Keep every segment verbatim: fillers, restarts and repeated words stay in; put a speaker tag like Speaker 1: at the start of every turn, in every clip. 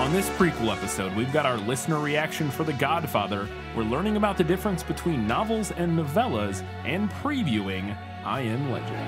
Speaker 1: On this prequel episode, we've got our listener reaction for The Godfather. We're learning about the difference between novels and novellas and previewing I Am Legend.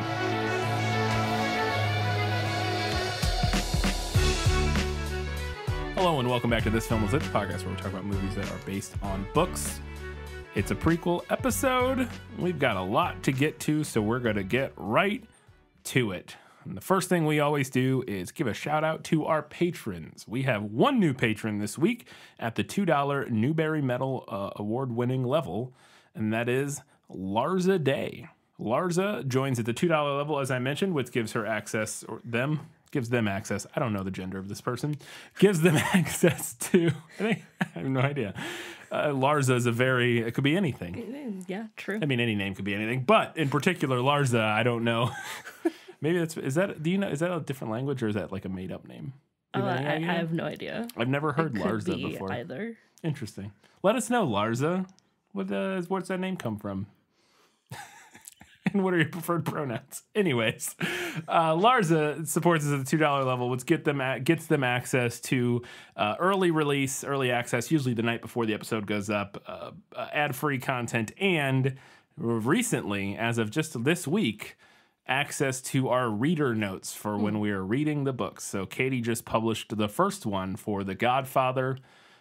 Speaker 1: Hello and welcome back to This Film Was It, the podcast where we talk about movies that are based on books. It's a prequel episode. We've got a lot to get to, so we're going to get right to it. And the first thing we always do is give a shout out to our patrons. We have one new patron this week at the two dollar Newbery Medal uh, award-winning level, and that is Larza Day. Larza joins at the two dollar level, as I mentioned, which gives her access, or them, gives them access. I don't know the gender of this person. Gives them access to, I, think, I have no idea. Uh, Larza is a very, it could be anything.
Speaker 2: Yeah, true.
Speaker 1: I mean, any name could be anything, but in particular, Larza, I don't know. Maybe that's, is that, do you know, is that a different language or is that like a made up name?
Speaker 2: Oh, I, I have no idea.
Speaker 1: I've never heard
Speaker 2: it could
Speaker 1: Larza
Speaker 2: be
Speaker 1: before.
Speaker 2: Either.
Speaker 1: Interesting. Let us know, Larza. What uh, where's that name come from? And what are your preferred pronouns? Anyways, uh, Larza supports us at the two dollar level, which get them a- gets them access to uh, early release, early access, usually the night before the episode goes up, uh, uh, ad-free content, and recently, as of just this week, access to our reader notes for when we are reading the books. So Katie just published the first one for The Godfather,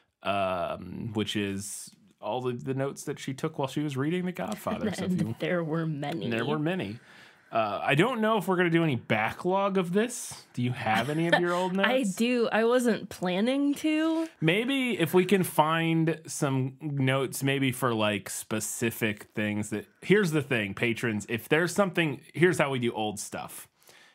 Speaker 1: um, which is all the, the notes that she took while she was reading The Godfather.
Speaker 2: And
Speaker 1: so if you,
Speaker 2: there were many.
Speaker 1: there were many. Uh, I don't know if we're going to do any backlog of this. Do you have any of your old notes?
Speaker 2: I do. I wasn't planning to.
Speaker 1: Maybe if we can find some notes, maybe for like specific things that, here's the thing, patrons, if there's something, here's how we do old stuff.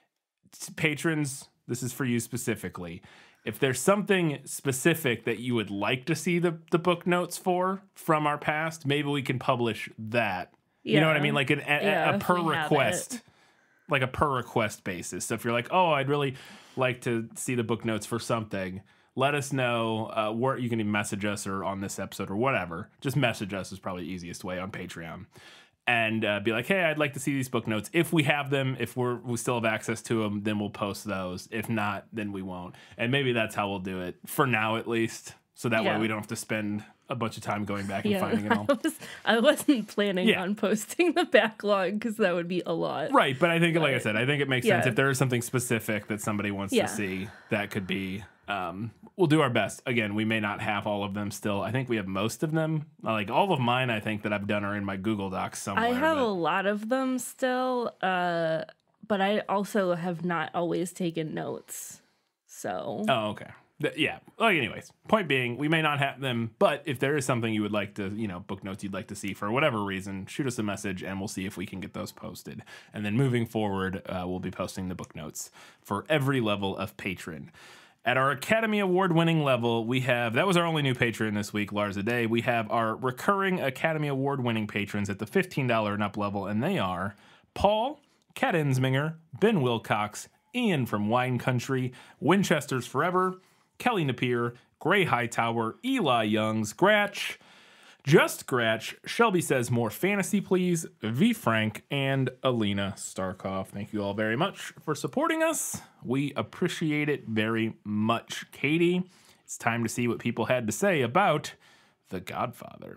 Speaker 1: Patrons, this is for you specifically. If there's something specific that you would like to see the, the book notes for from our past, maybe we can publish that. Yeah. You know what I mean? Like an, a,
Speaker 2: yeah,
Speaker 1: a per request, like a per request basis. So if you're like, oh, I'd really like to see the book notes for something, let us know. Uh, where you can even message us or on this episode or whatever. Just message us is probably the easiest way on Patreon. And uh, be like, hey, I'd like to see these book notes. If we have them, if we're we still have access to them, then we'll post those. If not, then we won't. And maybe that's how we'll do it for now, at least. So that
Speaker 2: yeah.
Speaker 1: way we don't have to spend a bunch of time going back and
Speaker 2: yeah,
Speaker 1: finding it all.
Speaker 2: I, was, I wasn't planning
Speaker 1: yeah.
Speaker 2: on posting the backlog because that would be a lot.
Speaker 1: Right, but I think, but, like I said, I think it makes
Speaker 2: yeah.
Speaker 1: sense if there is something specific that somebody wants
Speaker 2: yeah.
Speaker 1: to see. That could be. Um, we'll do our best. Again, we may not have all of them still. I think we have most of them. Like all of mine, I think that I've done are in my Google Docs somewhere.
Speaker 2: I have
Speaker 1: but...
Speaker 2: a lot of them still, uh, but I also have not always taken notes. So.
Speaker 1: Oh, okay. Yeah. Like, anyways, point being, we may not have them, but if there is something you would like to, you know, book notes you'd like to see for whatever reason, shoot us a message and we'll see if we can get those posted. And then moving forward, uh, we'll be posting the book notes for every level of patron. At our Academy Award winning level, we have, that was our only new patron this week, Larza Day. We have our recurring Academy Award winning patrons at the fifteen dollars and up level, and they are Paul, Kat Ensminger, Ben Wilcox, Ian from Wine Country, Winchester's Forever, Kelly Napier, Gray Hightower, Eli Youngs, Gratch, Just Gratch, Shelby Says More Fantasy Please, V Frank, and Alina Starkov. Thank you all very much for supporting us. We appreciate it very much. Katie, it's time to see what people had to say about The Godfather.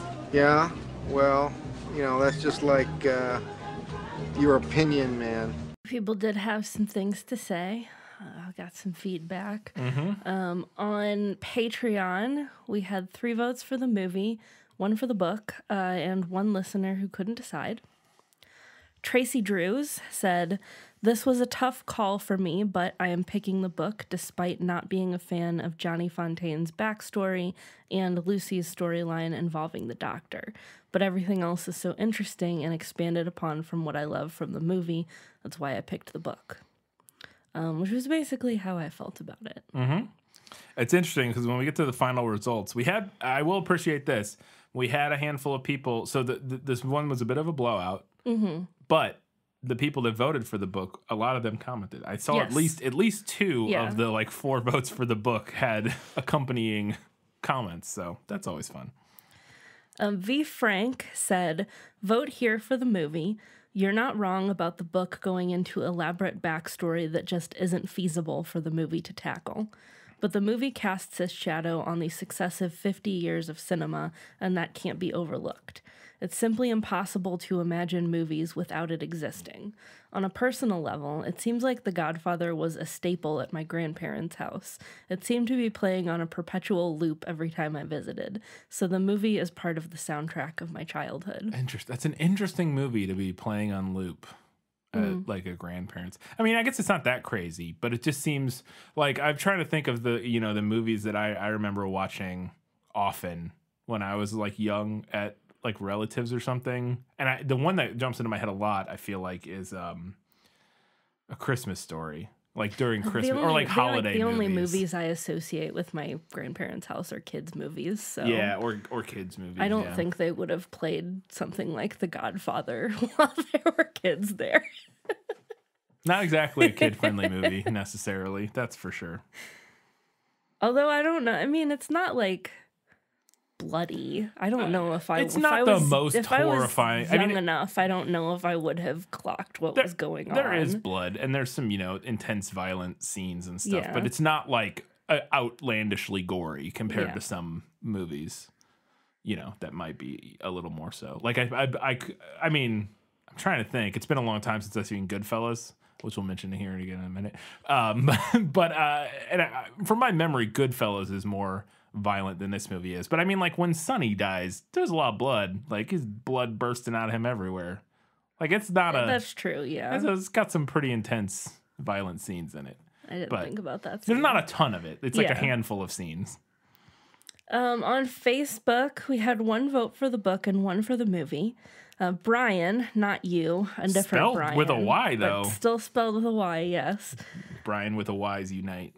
Speaker 3: Yeah, well, you know, that's just like uh, your opinion, man.
Speaker 2: People did have some things to say. I uh, got some feedback.
Speaker 1: Mm-hmm.
Speaker 2: Um, on Patreon, we had three votes for the movie, one for the book, uh, and one listener who couldn't decide. Tracy Drews said, "This was a tough call for me, but I am picking the book despite not being a fan of Johnny Fontaine's backstory and Lucy's storyline involving the doctor. But everything else is so interesting and expanded upon from what I love from the movie. That's why I picked the book." Um, which was basically how I felt about it.
Speaker 1: Mm-hmm. It's interesting because when we get to the final results, we had, I will appreciate this, we had a handful of people, so the, the, this one was a bit of a blowout,
Speaker 2: mm-hmm.
Speaker 1: but the people that voted for the book, a lot of them commented. I saw
Speaker 2: yes.
Speaker 1: at least at least two
Speaker 2: yeah.
Speaker 1: of the like four votes for the book had accompanying comments, so that's always fun.
Speaker 2: Um, V. Frank said, "Vote here for the movie. You're not wrong about the book going into elaborate backstory that just isn't feasible for the movie to tackle. but the movie casts its shadow on the successive fifty years of cinema, and that can't be overlooked. It's simply impossible to imagine movies without it existing. On a personal level, it seems like The Godfather was a staple at my grandparents' house. It seemed to be playing on a perpetual loop every time I visited, so the movie is part of the soundtrack of my childhood.
Speaker 1: Interesting. That's an interesting movie to be playing on loop. Uh,
Speaker 2: Mm.
Speaker 1: like a grandparents. I mean, I guess it's not that crazy, but it just seems like I'm trying to think of the, you know, the movies that I, I remember watching often when I was like young at like relatives or something. And I, the one that jumps into my head a lot, I feel like, is um, A Christmas Story. Like during
Speaker 2: The
Speaker 1: Christmas
Speaker 2: only-
Speaker 1: or like
Speaker 2: the,
Speaker 1: holiday
Speaker 2: The only
Speaker 1: movies.
Speaker 2: movies I associate with my grandparents' house are kids' movies. So
Speaker 1: Yeah, or or kids movies.
Speaker 2: I don't
Speaker 1: yeah.
Speaker 2: think they would have played something like The Godfather while there were kids there.
Speaker 1: Not exactly a kid-friendly movie necessarily. That's for sure.
Speaker 2: Although I don't know. I mean, it's not like bloody. I don't know if I.
Speaker 1: it's
Speaker 2: if
Speaker 1: not
Speaker 2: I
Speaker 1: the
Speaker 2: was,
Speaker 1: most
Speaker 2: if
Speaker 1: horrifying-
Speaker 2: I was
Speaker 1: I
Speaker 2: young
Speaker 1: mean, it-
Speaker 2: enough, I don't know if I would have clocked what was going on.
Speaker 1: There is blood and there's some, you know, intense violent scenes and stuff,
Speaker 2: Yeah.
Speaker 1: but it's not like uh, outlandishly gory compared
Speaker 2: Yeah.
Speaker 1: to some movies, you know, that might be a little more so. Like, I, I, I, I mean, I'm trying to think. It's been a long time since I've seen Goodfellas, which we'll mention here again in a minute. Um, but uh, and I, from my memory, Goodfellas is more violent than this movie is. But I mean, like when Sonny dies, there's a lot of blood. Like his blood bursting out of him everywhere. Like it's not a.
Speaker 2: That's true. Yeah,
Speaker 1: It's, it's got some pretty intense violent scenes in it.
Speaker 2: I didn't
Speaker 1: but
Speaker 2: think about that.
Speaker 1: There's
Speaker 2: scene.
Speaker 1: not a ton of it. It's like a
Speaker 2: Yeah.
Speaker 1: handful of scenes.
Speaker 2: Um, on Facebook, we had one vote for the book and one for the movie. Uh, Brian, not you, a different
Speaker 1: Spelled
Speaker 2: Brian.
Speaker 1: with a Y,
Speaker 2: but
Speaker 1: though.
Speaker 2: Still spelled with a Y, yes.
Speaker 1: Brian with a Y's unite.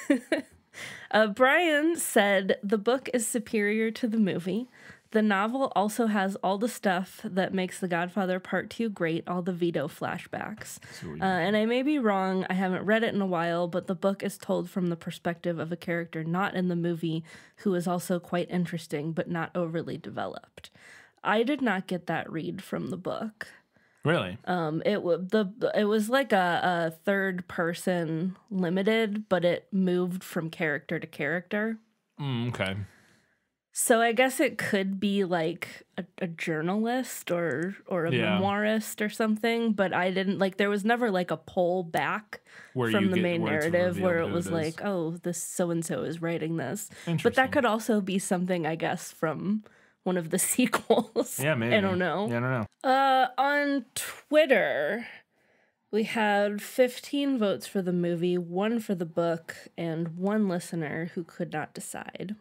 Speaker 2: Uh, Brian said the book is superior to the movie. The novel also has all the stuff that makes The Godfather Part two great, all the Vito flashbacks.
Speaker 1: Sweet.
Speaker 2: Uh, and I may be wrong, I haven't read it in a while, but the book is told from the perspective of a character not in the movie who is also quite interesting but not overly developed. I did not get that read from the book.
Speaker 1: Really?
Speaker 2: Um, it w- the it was like a, a third person limited, but it moved from character to character.
Speaker 1: Mm, okay.
Speaker 2: So I guess it could be like a, a journalist or or a
Speaker 1: Yeah.
Speaker 2: memoirist or something, but I didn't like there was never like a pull back
Speaker 1: Where
Speaker 2: from
Speaker 1: you
Speaker 2: the
Speaker 1: get-
Speaker 2: main
Speaker 1: where it's
Speaker 2: narrative where
Speaker 1: revealed
Speaker 2: it
Speaker 1: who
Speaker 2: was
Speaker 1: it is.
Speaker 2: like, oh, this so and so is writing this. But
Speaker 1: Interesting.
Speaker 2: that could also be something, I guess, from one of the sequels.
Speaker 1: Yeah, maybe.
Speaker 2: I don't know.
Speaker 1: Yeah, I don't know.
Speaker 2: Uh, on Twitter, we had fifteen votes for the movie, one for the book, and one listener who could not decide.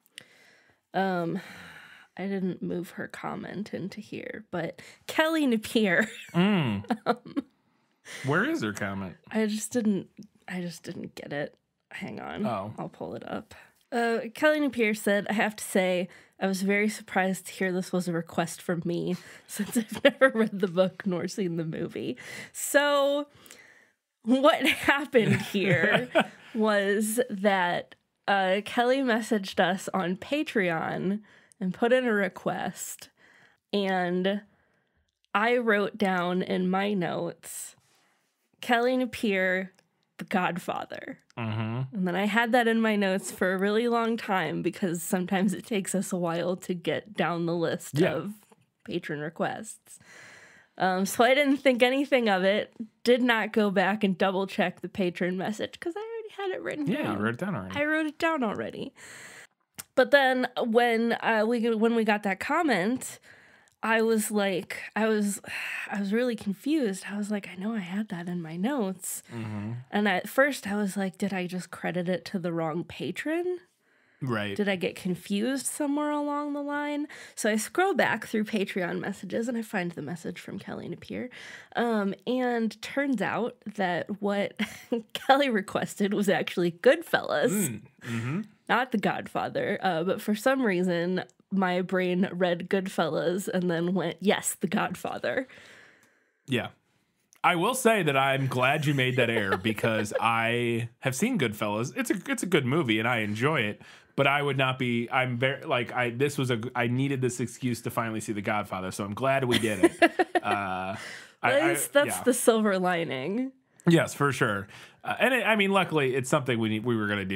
Speaker 2: Um, I didn't move her comment into here, but Kelly Napier.
Speaker 1: Mm. Where is her comment?
Speaker 2: I just didn't. I just didn't get it. Hang on.
Speaker 1: Oh.
Speaker 2: I'll pull it up. Uh, Kelly Napier said, I have to say, I was very surprised to hear this was a request from me since I've never read the book nor seen the movie. So, what happened here was that uh, Kelly messaged us on Patreon and put in a request. And I wrote down in my notes, Kelly Napier, The Godfather.
Speaker 1: Mm-hmm.
Speaker 2: And then I had that in my notes for a really long time because sometimes it takes us a while to get down the list
Speaker 1: Yeah.
Speaker 2: of patron requests. Um, so I didn't think anything of it. Did not go back and double check the patron message because I already had it written
Speaker 1: Yeah,
Speaker 2: down.
Speaker 1: you wrote it down already.
Speaker 2: I wrote it down already. But then when uh, we when we got that comment, I was like, I was, I was really confused. I was like, I know I had that in my notes.
Speaker 1: Mm-hmm.
Speaker 2: And at first I was like, did I just credit it to the wrong patron?
Speaker 1: Right.
Speaker 2: Did I get confused somewhere along the line? So I scroll back through Patreon messages and I find the message from Kelly Napier. Um, and turns out that what Kelly requested was actually Goodfellas,
Speaker 1: Mm. Mm-hmm.
Speaker 2: not The Godfather. Uh, but for some reason, my brain read Goodfellas and then went, yes, The Godfather.
Speaker 1: Yeah. I will say that I'm glad you made that error because I have seen Goodfellas. It's a it's a good movie and I enjoy it, but I would not be I'm very like I this was a I needed this excuse to finally see The Godfather, so I'm glad we did it. uh I,
Speaker 2: At least
Speaker 1: I-
Speaker 2: that's
Speaker 1: yeah.
Speaker 2: the silver lining.
Speaker 1: Yes, for sure. Uh, and it, I mean luckily it's something we need, we were going to do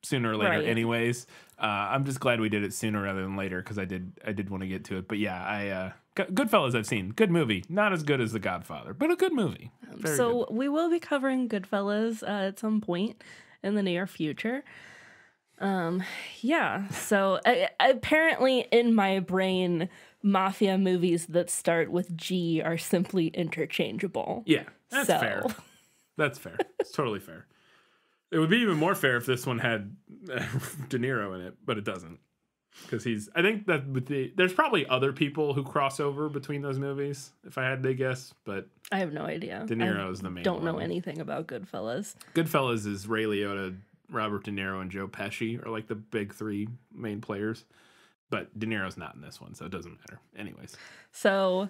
Speaker 1: sooner or later
Speaker 2: Right.
Speaker 1: anyways. Uh, I'm just glad we did it sooner rather than later because I did I did want to get to it. But yeah, I uh, G- Goodfellas I've seen. Good movie. Not as good as The Godfather, but a good movie. Very
Speaker 2: so
Speaker 1: good.
Speaker 2: we will be covering Goodfellas uh, at some point in the near future. Um, yeah. So I, apparently, in my brain, mafia movies that start with G are simply interchangeable.
Speaker 1: Yeah, that's
Speaker 2: So-
Speaker 1: fair. That's fair. It's totally fair. It would be even more fair if this one had uh, De Niro in it, but it doesn't. Because he's, I think that with the, there's probably other people who cross over between those movies, if I had to guess, but
Speaker 2: I have no idea.
Speaker 1: De
Speaker 2: I
Speaker 1: Niro is the main
Speaker 2: don't know
Speaker 1: one.
Speaker 2: anything about Goodfellas.
Speaker 1: Goodfellas is Ray Liotta, Robert De Niro, and Joe Pesci are like the big three main players. But De Niro's not in this one, so it doesn't matter. Anyways.
Speaker 2: So,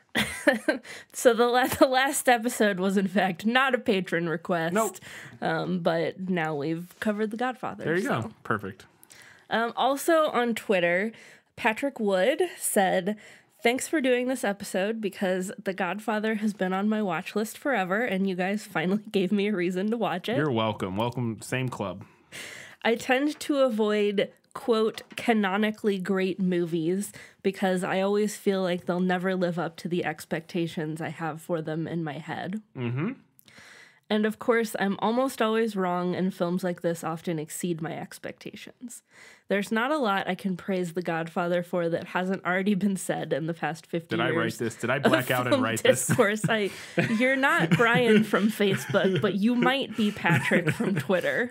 Speaker 2: so the la- the last episode was in fact not a patron request.
Speaker 1: Nope.
Speaker 2: Um, but now we've covered The Godfather.
Speaker 1: There you
Speaker 2: so.
Speaker 1: go. Perfect.
Speaker 2: Um, also on Twitter, Patrick Wood said, "Thanks for doing this episode because The Godfather has been on my watch list forever, and you guys finally gave me a reason to watch it.
Speaker 1: You're welcome. Welcome. Same club.
Speaker 2: I tend to avoid, quote, canonically great movies because I always feel like they'll never live up to the expectations I have for them in my head.
Speaker 1: Mm-hmm.
Speaker 2: And of course, I'm almost always wrong, and films like this often exceed my expectations. There's not a lot I can praise The Godfather for that hasn't already been said in the past fifty
Speaker 1: Did I
Speaker 2: years.
Speaker 1: write this? Did I black out and
Speaker 2: Film
Speaker 1: write this?
Speaker 2: discourse. I, you're not Brian from Facebook, but you might be Patrick from Twitter.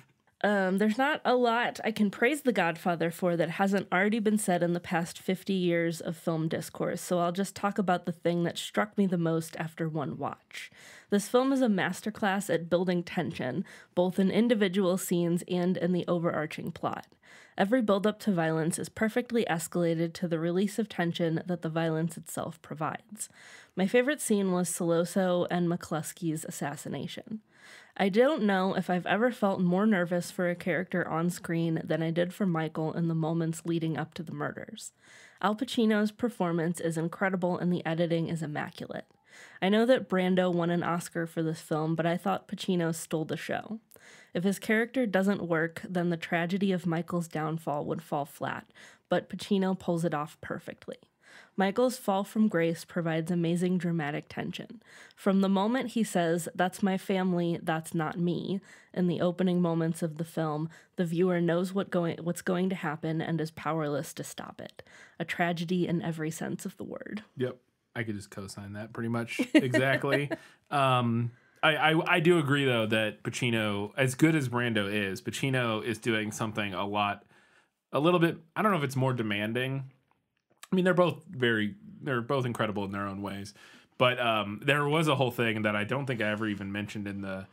Speaker 2: Um, there's not a lot I can praise The Godfather for that hasn't already been said in the past fifty years of film discourse, so I'll just talk about the thing that struck me the most after one watch. This film is a masterclass at building tension, both in individual scenes and in the overarching plot. Every buildup to violence is perfectly escalated to the release of tension that the violence itself provides. My favorite scene was Soloso and McCluskey's assassination. I don't know if I've ever felt more nervous for a character on screen than I did for Michael in the moments leading up to the murders. Al Pacino's performance is incredible and the editing is immaculate. I know that Brando won an Oscar for this film, but I thought Pacino stole the show. If his character doesn't work, then the tragedy of Michael's downfall would fall flat, but Pacino pulls it off perfectly. Michael's fall from grace provides amazing dramatic tension. From the moment he says, "That's my family, that's not me," in the opening moments of the film, the viewer knows what going, what's going to happen and is powerless to stop it. A tragedy in every sense of the word.
Speaker 1: Yep. I could just co-sign that pretty much exactly. um, I, I I do agree though that Pacino, as good as Brando is, Pacino is doing something a lot, a little bit. I don't know if it's more demanding. I mean, they're both very, they're both incredible in their own ways. But um, there was a whole thing that I don't think I ever even mentioned in the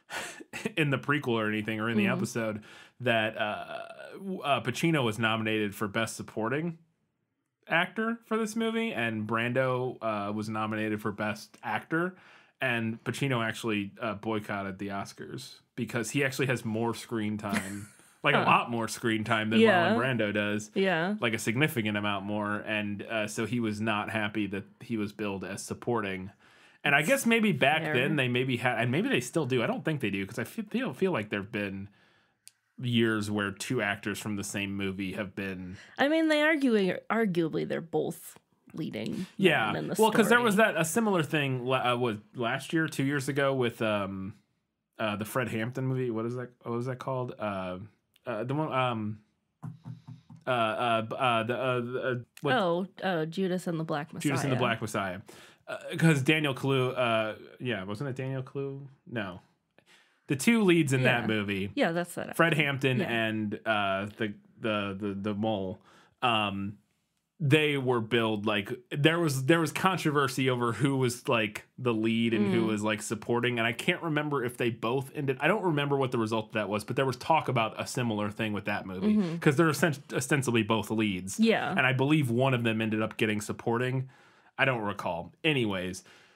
Speaker 1: in the prequel or anything or in the
Speaker 2: Mhm.
Speaker 1: episode that uh, uh, Pacino was nominated for Best Supporting Actor for this movie, and Brando uh, was nominated for Best Actor, and Pacino actually uh, boycotted the Oscars because he actually has more screen time, like
Speaker 2: Huh.
Speaker 1: a lot more screen time than
Speaker 2: Yeah.
Speaker 1: Marlon Brando does,
Speaker 2: Yeah.
Speaker 1: like a significant amount more, and uh, so he was not happy that he was billed as supporting. And I guess maybe back
Speaker 2: fair.
Speaker 1: then they maybe had, and maybe they still do. I don't think they do because I feel feel, feel like there've been years where two actors from the same movie have been
Speaker 2: I mean, they argue arguably they're both leading.
Speaker 1: yeah
Speaker 2: men in the
Speaker 1: well because there
Speaker 2: story.
Speaker 1: was that a similar thing la- uh, was last year two years ago with um uh the Fred Hampton movie. What is that what was that called uh, uh the one um uh uh, uh the uh, uh what,
Speaker 2: Oh, uh, Judas and the Black Messiah.
Speaker 1: Judas and the Black Messiah because Daniel Kaluuya uh yeah wasn't it Daniel Kaluuya no the two leads in
Speaker 2: Yeah.
Speaker 1: that movie
Speaker 2: Yeah, that's that.
Speaker 1: Fred Hampton
Speaker 2: Yeah.
Speaker 1: and uh, the, the the the mole, um, they were billed like there was there was controversy over who was like the lead and who
Speaker 2: Mm.
Speaker 1: was like supporting, and I can't remember if they both ended. I don't remember what the result of that was, but there was talk about a similar thing with that movie because they're osten- ostensibly both leads.
Speaker 2: Mm-hmm. Yeah.
Speaker 1: and I believe one of them ended up getting supporting. I don't recall. Anyways.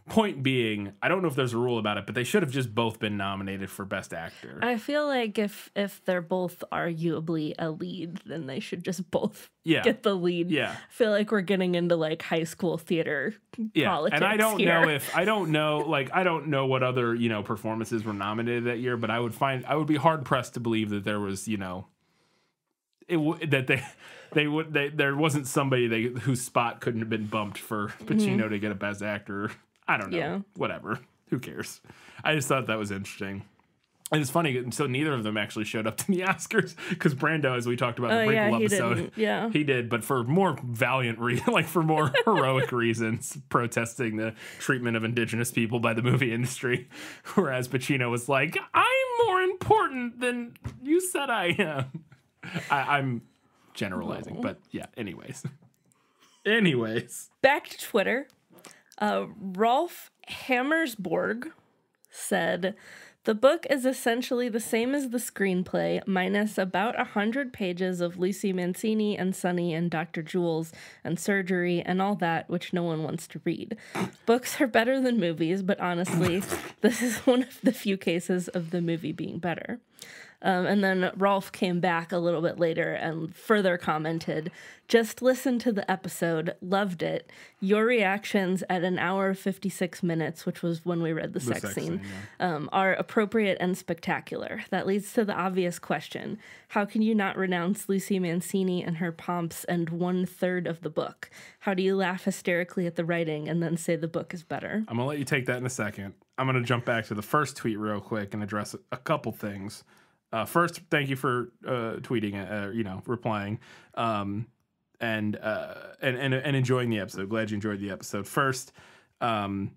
Speaker 1: point being, I don't know if there's a rule about it, but they should have just both been nominated for Best Actor.
Speaker 2: I feel like if if they're both arguably a lead, then they should just both
Speaker 1: Yeah.
Speaker 2: get the lead.
Speaker 1: Yeah.
Speaker 2: I feel like we're getting into like high school theater
Speaker 1: Yeah,
Speaker 2: politics
Speaker 1: and I don't
Speaker 2: here.
Speaker 1: know if I don't know like I don't know what other you know performances were nominated that year, but I would find I would be hard pressed to believe that there was you know it w- that they they would they there wasn't somebody they whose spot couldn't have been bumped for Pacino
Speaker 2: Mm-hmm.
Speaker 1: to get a Best Actor. I don't know.
Speaker 2: Yeah.
Speaker 1: Whatever. Who cares? I just thought that was interesting. And it's funny, so neither of them actually showed up to the Oscars because Brando, as we talked about in
Speaker 2: Oh,
Speaker 1: the
Speaker 2: yeah,
Speaker 1: prequel
Speaker 2: he
Speaker 1: episode,
Speaker 2: didn't. Yeah.
Speaker 1: he did, but for more valiant reasons, like for more heroic reasons, protesting the treatment of indigenous people by the movie industry. Whereas Pacino was like, I'm more important than you said I am. I, I'm generalizing, but yeah, anyways. Anyways.
Speaker 2: Back to Twitter. Uh, Rolf Hammersborg said, the book is essentially the same as the screenplay, minus about a hundred pages of Lucy Mancini and Sonny and Doctor Jules and surgery and all that, which no one wants to read. Books are better than movies, but honestly, this is one of the few cases of the movie being better. Um, and then Rolf came back a little bit later and further commented, just listen to the episode, loved it. Your reactions at an hour fifty-six minutes, which was when we read the, sex,
Speaker 1: sex
Speaker 2: scene,
Speaker 1: scene,
Speaker 2: um, are appropriate and spectacular. That leads to the obvious question. How can you not renounce Lucy Mancini and her pomps and one third of the book? How do you laugh hysterically at the writing and then say the book is better?
Speaker 1: I'm going to let you take that in a second. I'm going to jump back to the first tweet real quick and address a couple things. Uh, first, thank you for uh, tweeting, uh, you know, replying, um, and, uh, and and and enjoying the episode. Glad you enjoyed the episode. First, um,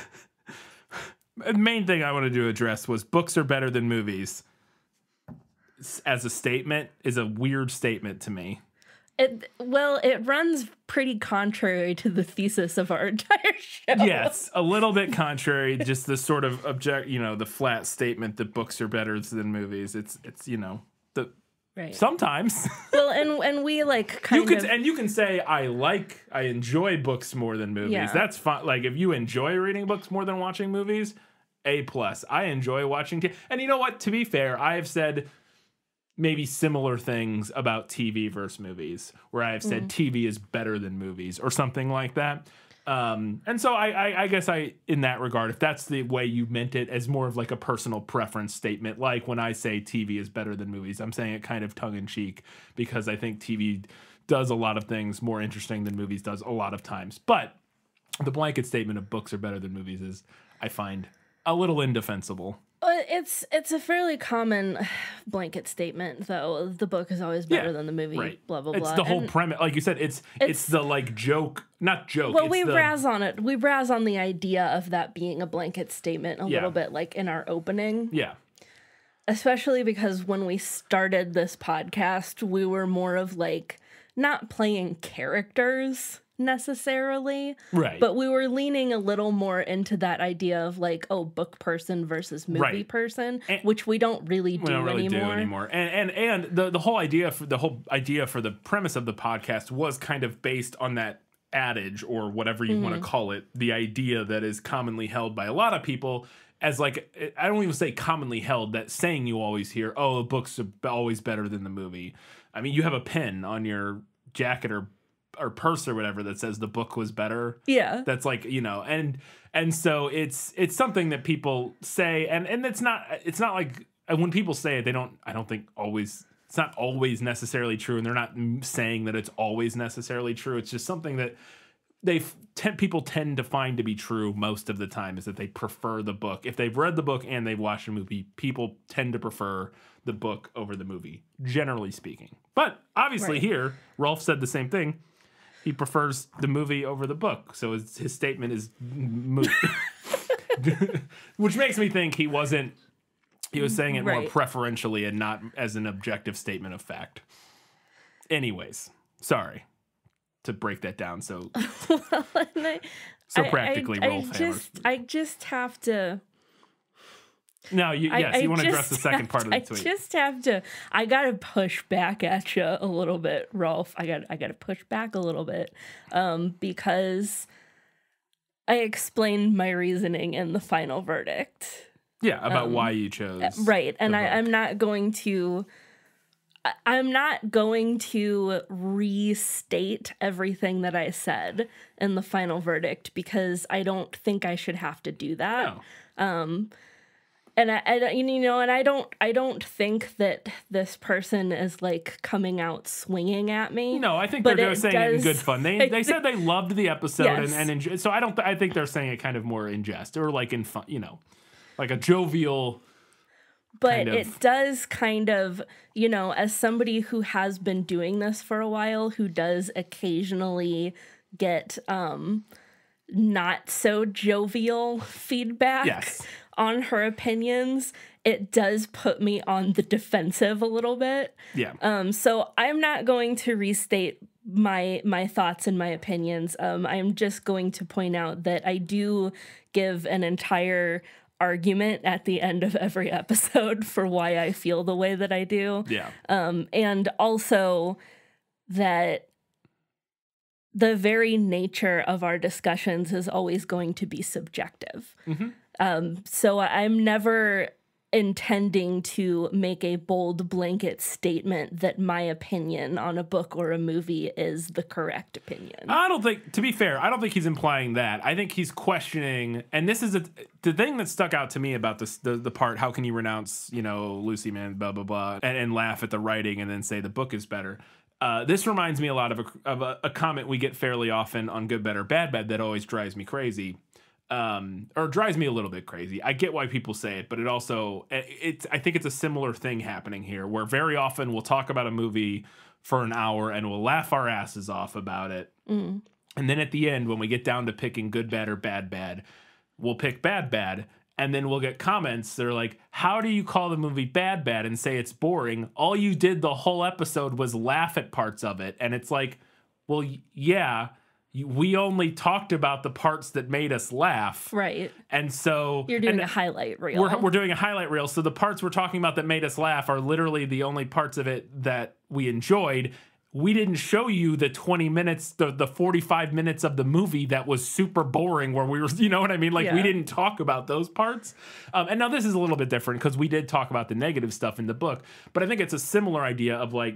Speaker 1: the main thing I wanted to address was books are better than movies. As a statement, is a weird statement to me.
Speaker 2: It, well, it runs pretty contrary to the thesis of our entire show.
Speaker 1: Yes, a little bit contrary, just the sort of object, you know, the flat statement that books are better than movies. It's, it's you know, the
Speaker 2: Right.
Speaker 1: sometimes
Speaker 2: Well, and and we like kind
Speaker 1: you could,
Speaker 2: of
Speaker 1: and you can say I like, I enjoy books more than movies.
Speaker 2: Yeah.
Speaker 1: That's fine. Like if you enjoy reading books more than watching movies, A plus. I enjoy watching, t- and you know what? To be fair, I have said maybe similar things about T V versus movies, where I've said
Speaker 2: Mm-hmm.
Speaker 1: T V is better than movies or something like that. Um, and so I, I, I guess I, in that regard, if that's the way you meant it as more of like a personal preference statement, like when I say T V is better than movies, I'm saying it kind of tongue in cheek because I think T V does a lot of things more interesting than movies does a lot of times. But the blanket statement of books are better than movies is, I find, a little indefensible.
Speaker 2: Well, it's it's a fairly common blanket statement, though. The book is always better
Speaker 1: Yeah,
Speaker 2: than the movie.
Speaker 1: Right.
Speaker 2: Blah blah
Speaker 1: it's
Speaker 2: blah.
Speaker 1: the whole
Speaker 2: And-
Speaker 1: premise. Like you said, it's, it's
Speaker 2: It's-
Speaker 1: the like joke, not joke.
Speaker 2: Well,
Speaker 1: it's
Speaker 2: we
Speaker 1: the,
Speaker 2: razz on it. We razz on the idea of that being a blanket statement a
Speaker 1: Yeah.
Speaker 2: little bit, like in our opening.
Speaker 1: Yeah.
Speaker 2: Especially because when we started this podcast, we were more of like not playing characters necessarily,
Speaker 1: Right.
Speaker 2: but we were leaning a little more into that idea of like, oh, book person versus movie
Speaker 1: Right.
Speaker 2: person,
Speaker 1: And-
Speaker 2: which we don't really do
Speaker 1: we don't really
Speaker 2: anymore.
Speaker 1: do anymore. And and and the the whole idea for the whole idea for the premise of the podcast was kind of based on that adage or whatever you want to call it, the idea that is commonly held by a lot of people as like I don't even say commonly held, that saying you always hear, oh, the books are always better than the movie. I mean, you have a pin on your jacket or or purse or whatever that says the book was better.
Speaker 2: Yeah.
Speaker 1: That's like, you know, and and so it's it's something that people say, and and it's not it's not like when people say it, they don't I don't think always it's not always necessarily true, and they're not saying that it's always necessarily true. It's just something that they t- people tend to find to be true most of the time, is that they prefer the book. If they've read the book and they've watched a movie, people tend to prefer the book over the movie, generally speaking. But obviously
Speaker 2: Right.
Speaker 1: here, Rolf said the same thing. He prefers the movie over the book, so his, his statement is moot. Which makes me think he wasn't, he was saying it more
Speaker 2: Right.
Speaker 1: preferentially and not as an objective statement of fact. Anyways, sorry to break that down so
Speaker 2: And I-
Speaker 1: so
Speaker 2: I-
Speaker 1: practically,
Speaker 2: I,
Speaker 1: Rolf
Speaker 2: I
Speaker 1: Hammer.
Speaker 2: just, I just have to.
Speaker 1: No, you,
Speaker 2: I-
Speaker 1: yes,
Speaker 2: I
Speaker 1: you want to address
Speaker 2: just
Speaker 1: the second
Speaker 2: have
Speaker 1: part
Speaker 2: to-
Speaker 1: of the tweet.
Speaker 2: I just have to. I gotta push back at you a little bit, Rolf. I got. I gotta push back a little bit, um, because I explained my reasoning in the final verdict.
Speaker 1: Yeah, about um, why you chose.
Speaker 2: Right. And I, I'm not going to I, I'm not going to restate everything that I said in the final verdict because I don't think I should have to do that. No. Um And I, I, you know, and I don't, I don't think that this person is like coming out swinging at me.
Speaker 1: No, I think they're, they're saying does, it in good fun. They, they said they loved the episode yes. and, and enjoy, so I don't, I think they're saying it kind of more in jest or like in fun, you know, like a jovial.
Speaker 2: But
Speaker 1: kind of.
Speaker 2: It does kind of, you know, as somebody who has been doing this for a while, who does occasionally get um, not so jovial feedback.
Speaker 1: Yes.
Speaker 2: On her opinions, it does put me on the defensive a little bit.
Speaker 1: Yeah.
Speaker 2: Um. So I'm not going to restate my my thoughts and my opinions. Um. I'm just going to point out that I do give an entire argument at the end of every episode for why I feel the way that I do.
Speaker 1: Yeah.
Speaker 2: Um. And also that the very nature of our discussions is always going to be subjective.
Speaker 1: Mm-hmm.
Speaker 2: Um, so I'm never intending to make a bold blanket statement that my opinion on a book or a movie is the correct opinion.
Speaker 1: I don't think, to be fair, I don't think he's implying that. I think he's questioning, and this is a, the thing that stuck out to me about this, the, the part, how can you renounce, you know, Lucy Man, blah, blah, blah, and, and laugh at the writing and then say the book is better. Uh, this reminds me a lot of, a, of a, a comment we get fairly often on Good, Better, Bad, Bad that always drives me crazy. Um, or drives me a little bit crazy. I get why people say it, but it also, it's, I think it's a similar thing happening here where very often we'll talk about a movie for an hour and we'll laugh our asses off about it.
Speaker 2: Mm.
Speaker 1: And then at the end, when we get down to picking good, bad, or bad, bad, we'll pick bad, bad. And then we'll get comments that are like, how do you call the movie bad, bad and say it's boring? All you did the whole episode was laugh at parts of it. And it's like, well, yeah, we only talked about the parts that made us laugh.
Speaker 2: Right.
Speaker 1: And so...
Speaker 2: You're doing a highlight reel.
Speaker 1: We're, we're doing a highlight reel. So the parts we're talking about that made us laugh are literally the only parts of it that we enjoyed. We didn't show you the twenty minutes, the, the forty-five minutes of the movie that was super boring where we were, you know what I mean? Like, yeah. We didn't talk about those parts. Um, and now this is a little bit different because we did talk about the negative stuff in the book. But I think it's a similar idea of like,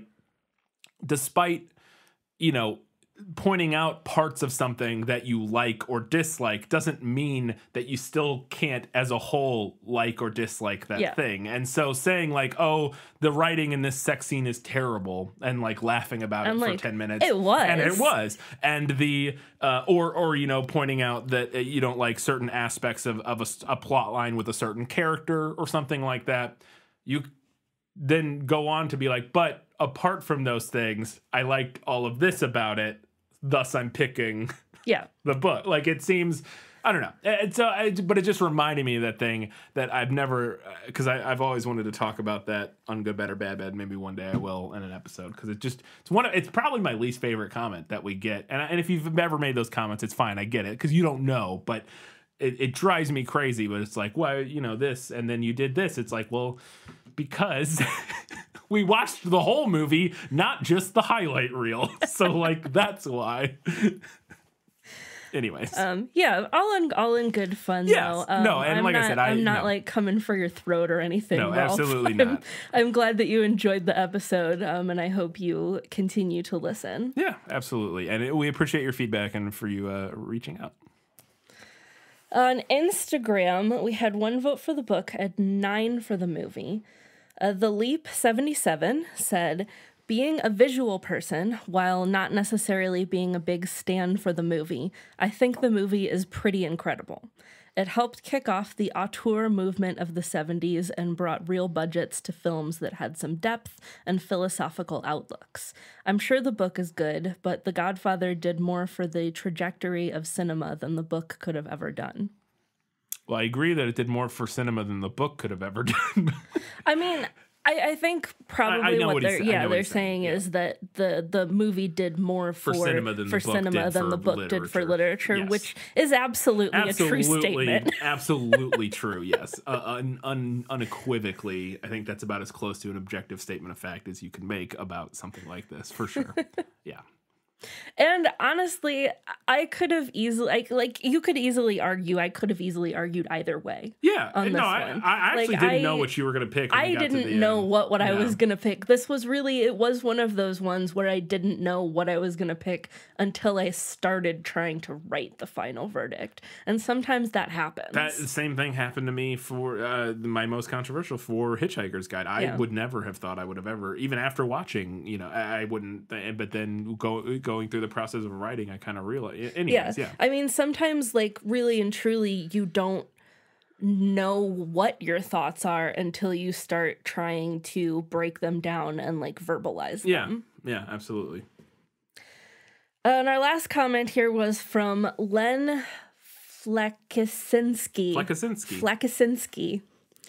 Speaker 1: despite, you know, pointing out parts of something that you like or dislike doesn't mean that you still can't as a whole like or dislike that
Speaker 2: yeah.
Speaker 1: thing. And so saying like, oh, the writing in this sex scene is terrible and like laughing about
Speaker 2: I'm
Speaker 1: it
Speaker 2: like,
Speaker 1: for ten minutes.
Speaker 2: It was.
Speaker 1: And it was. And the, uh, or, or, you know, pointing out that uh, you don't like certain aspects of, of a, a plot line with a certain character or something like that. You then go on to be like, but apart from those things, I liked all of this about it. Thus, I'm picking
Speaker 2: yeah.
Speaker 1: the book. Like, it seems, I don't know. It's uh, it, but it just reminded me of that thing that I've never, because uh, I've always wanted to talk about that on Good, Better, Bad, Bad. Maybe one day I will in an episode because it just, it's one of, it's probably my least favorite comment that we get. And, and if you've ever made those comments, it's fine. I get it because you don't know, but it, it drives me crazy. But it's like, well, you know, this, and then you did this. It's like, well, because we watched the whole movie, not just the highlight reel. So, like, that's why. Anyways.
Speaker 2: Um, yeah, all in all in good fun,
Speaker 1: yes.
Speaker 2: though. Um,
Speaker 1: no, and
Speaker 2: I'm
Speaker 1: like
Speaker 2: not,
Speaker 1: I said, I,
Speaker 2: I'm not,
Speaker 1: no.
Speaker 2: like, coming for your throat or anything.
Speaker 1: No,
Speaker 2: Ralph.
Speaker 1: absolutely
Speaker 2: I'm,
Speaker 1: not.
Speaker 2: I'm glad that you enjoyed the episode, um, and I hope you continue to listen.
Speaker 1: Yeah, absolutely. And it, we appreciate your feedback and for you uh, reaching out.
Speaker 2: On Instagram, we had one vote for the book and nine for the movie. Uh, the Leap seventy-seven said, being a visual person, while not necessarily being a big stan for the movie, I think the movie is pretty incredible. It helped kick off the auteur movement of the seventies and brought real budgets to films that had some depth and philosophical outlooks. I'm sure the book is good, but The Godfather did more for the trajectory of cinema than the book could have ever done.
Speaker 1: Well, I agree that it did more for cinema than the book could have ever done.
Speaker 2: I mean, I, I think probably
Speaker 1: I, I
Speaker 2: what,
Speaker 1: what
Speaker 2: they're yeah
Speaker 1: what
Speaker 2: they're saying, saying
Speaker 1: yeah.
Speaker 2: is that the the movie did more for,
Speaker 1: for cinema than,
Speaker 2: for
Speaker 1: the, book
Speaker 2: cinema
Speaker 1: did
Speaker 2: than
Speaker 1: for
Speaker 2: the book
Speaker 1: literature.
Speaker 2: did for literature,
Speaker 1: yes.
Speaker 2: which is absolutely,
Speaker 1: absolutely
Speaker 2: a true statement.
Speaker 1: Absolutely true. Yes, uh, un, un, unequivocally, I think that's about as close to an objective statement of fact as you can make about something like this, for sure. Yeah.
Speaker 2: And honestly, I could have easily, like, like you could easily argue, I could have easily argued either way.
Speaker 1: Yeah,
Speaker 2: on
Speaker 1: no,
Speaker 2: this
Speaker 1: I,
Speaker 2: one.
Speaker 1: I actually
Speaker 2: Like,
Speaker 1: didn't
Speaker 2: I-
Speaker 1: know what you were gonna pick. When
Speaker 2: I
Speaker 1: you got to
Speaker 2: didn't
Speaker 1: the
Speaker 2: know
Speaker 1: end.
Speaker 2: what, what I
Speaker 1: Yeah.
Speaker 2: was going to pick. This was really, it was one of those ones where I didn't know what I was going to pick until I started trying to write the final verdict. And sometimes that happens.
Speaker 1: That same thing happened to me for uh, my most controversial for Hitchhiker's Guide. I
Speaker 2: Yeah.
Speaker 1: would never have thought I would have ever, even after watching, you know, I, I wouldn't. But then go, going through the process of writing, I kind of realized. Anyways,
Speaker 2: yeah.
Speaker 1: yeah.
Speaker 2: I mean, sometimes, like, really and truly, you don't know what your thoughts are until you start trying to break them down and, like, verbalize
Speaker 1: Yeah,
Speaker 2: them.
Speaker 1: yeah, absolutely.
Speaker 2: And our last comment here was from Len Flekisinski.
Speaker 1: Flekisinski.
Speaker 2: Flekisinski,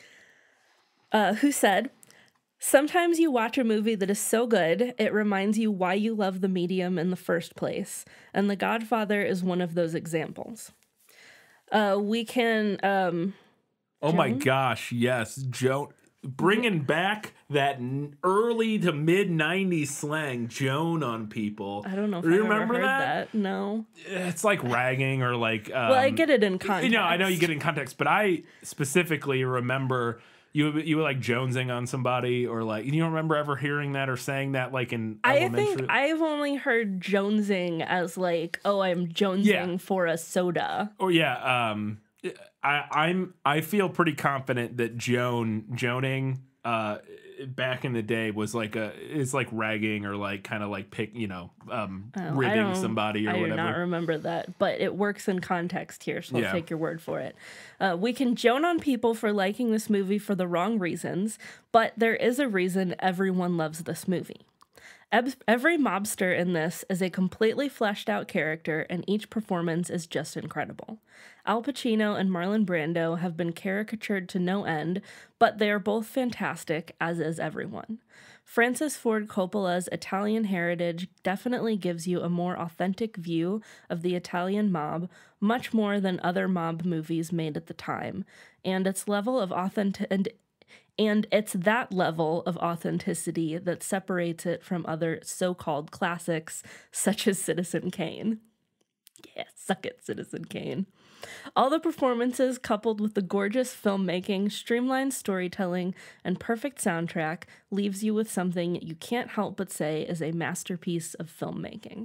Speaker 2: uh, who said, sometimes you watch a movie that is so good, it reminds you why you love the medium in the first place. And The Godfather is one of those examples. Uh, we can... Um,
Speaker 1: Oh my gosh, yes, Joan. Bringing back that n- early to mid nineties slang, Joan on people.
Speaker 2: I don't know if
Speaker 1: Do
Speaker 2: I
Speaker 1: you
Speaker 2: ever
Speaker 1: remember
Speaker 2: heard
Speaker 1: that?
Speaker 2: that. No.
Speaker 1: It's like ragging or like. Um,
Speaker 2: Well, I get it in context.
Speaker 1: You know, I know you get it in context, but I specifically remember you you were like jonesing on somebody, or like you don't remember ever hearing that or saying that like in
Speaker 2: I
Speaker 1: elementary.
Speaker 2: think I've only heard jonesing as like, oh, I'm jonesing
Speaker 1: Yeah.
Speaker 2: for a soda.
Speaker 1: Or yeah, um, I I'm I feel pretty confident that Joan Joning uh back in the day was like a is like ragging or like kind of like pick you know um
Speaker 2: Oh, I
Speaker 1: ribbing
Speaker 2: don't-
Speaker 1: somebody or
Speaker 2: I do
Speaker 1: whatever.
Speaker 2: not remember that, but it works in context here, so I'll
Speaker 1: Yeah.
Speaker 2: take your word for it. Uh, we can joan on people for liking this movie for the wrong reasons, but there is a reason everyone loves this movie. Eb- Every mobster in this is a completely fleshed out character, and each performance is just incredible. Al Pacino and Marlon Brando have been caricatured to no end, but they are both fantastic, as is everyone. Francis Ford Coppola's Italian heritage definitely gives you a more authentic view of the Italian mob, much more than other mob movies made at the time, and its level of authentic and and it's that level of authenticity that separates it from other so-called classics such as Citizen Kane. Yeah, suck it, Citizen Kane. All the performances, coupled with the gorgeous filmmaking, streamlined storytelling, and perfect soundtrack, leaves you with something you can't help but say is a masterpiece of filmmaking.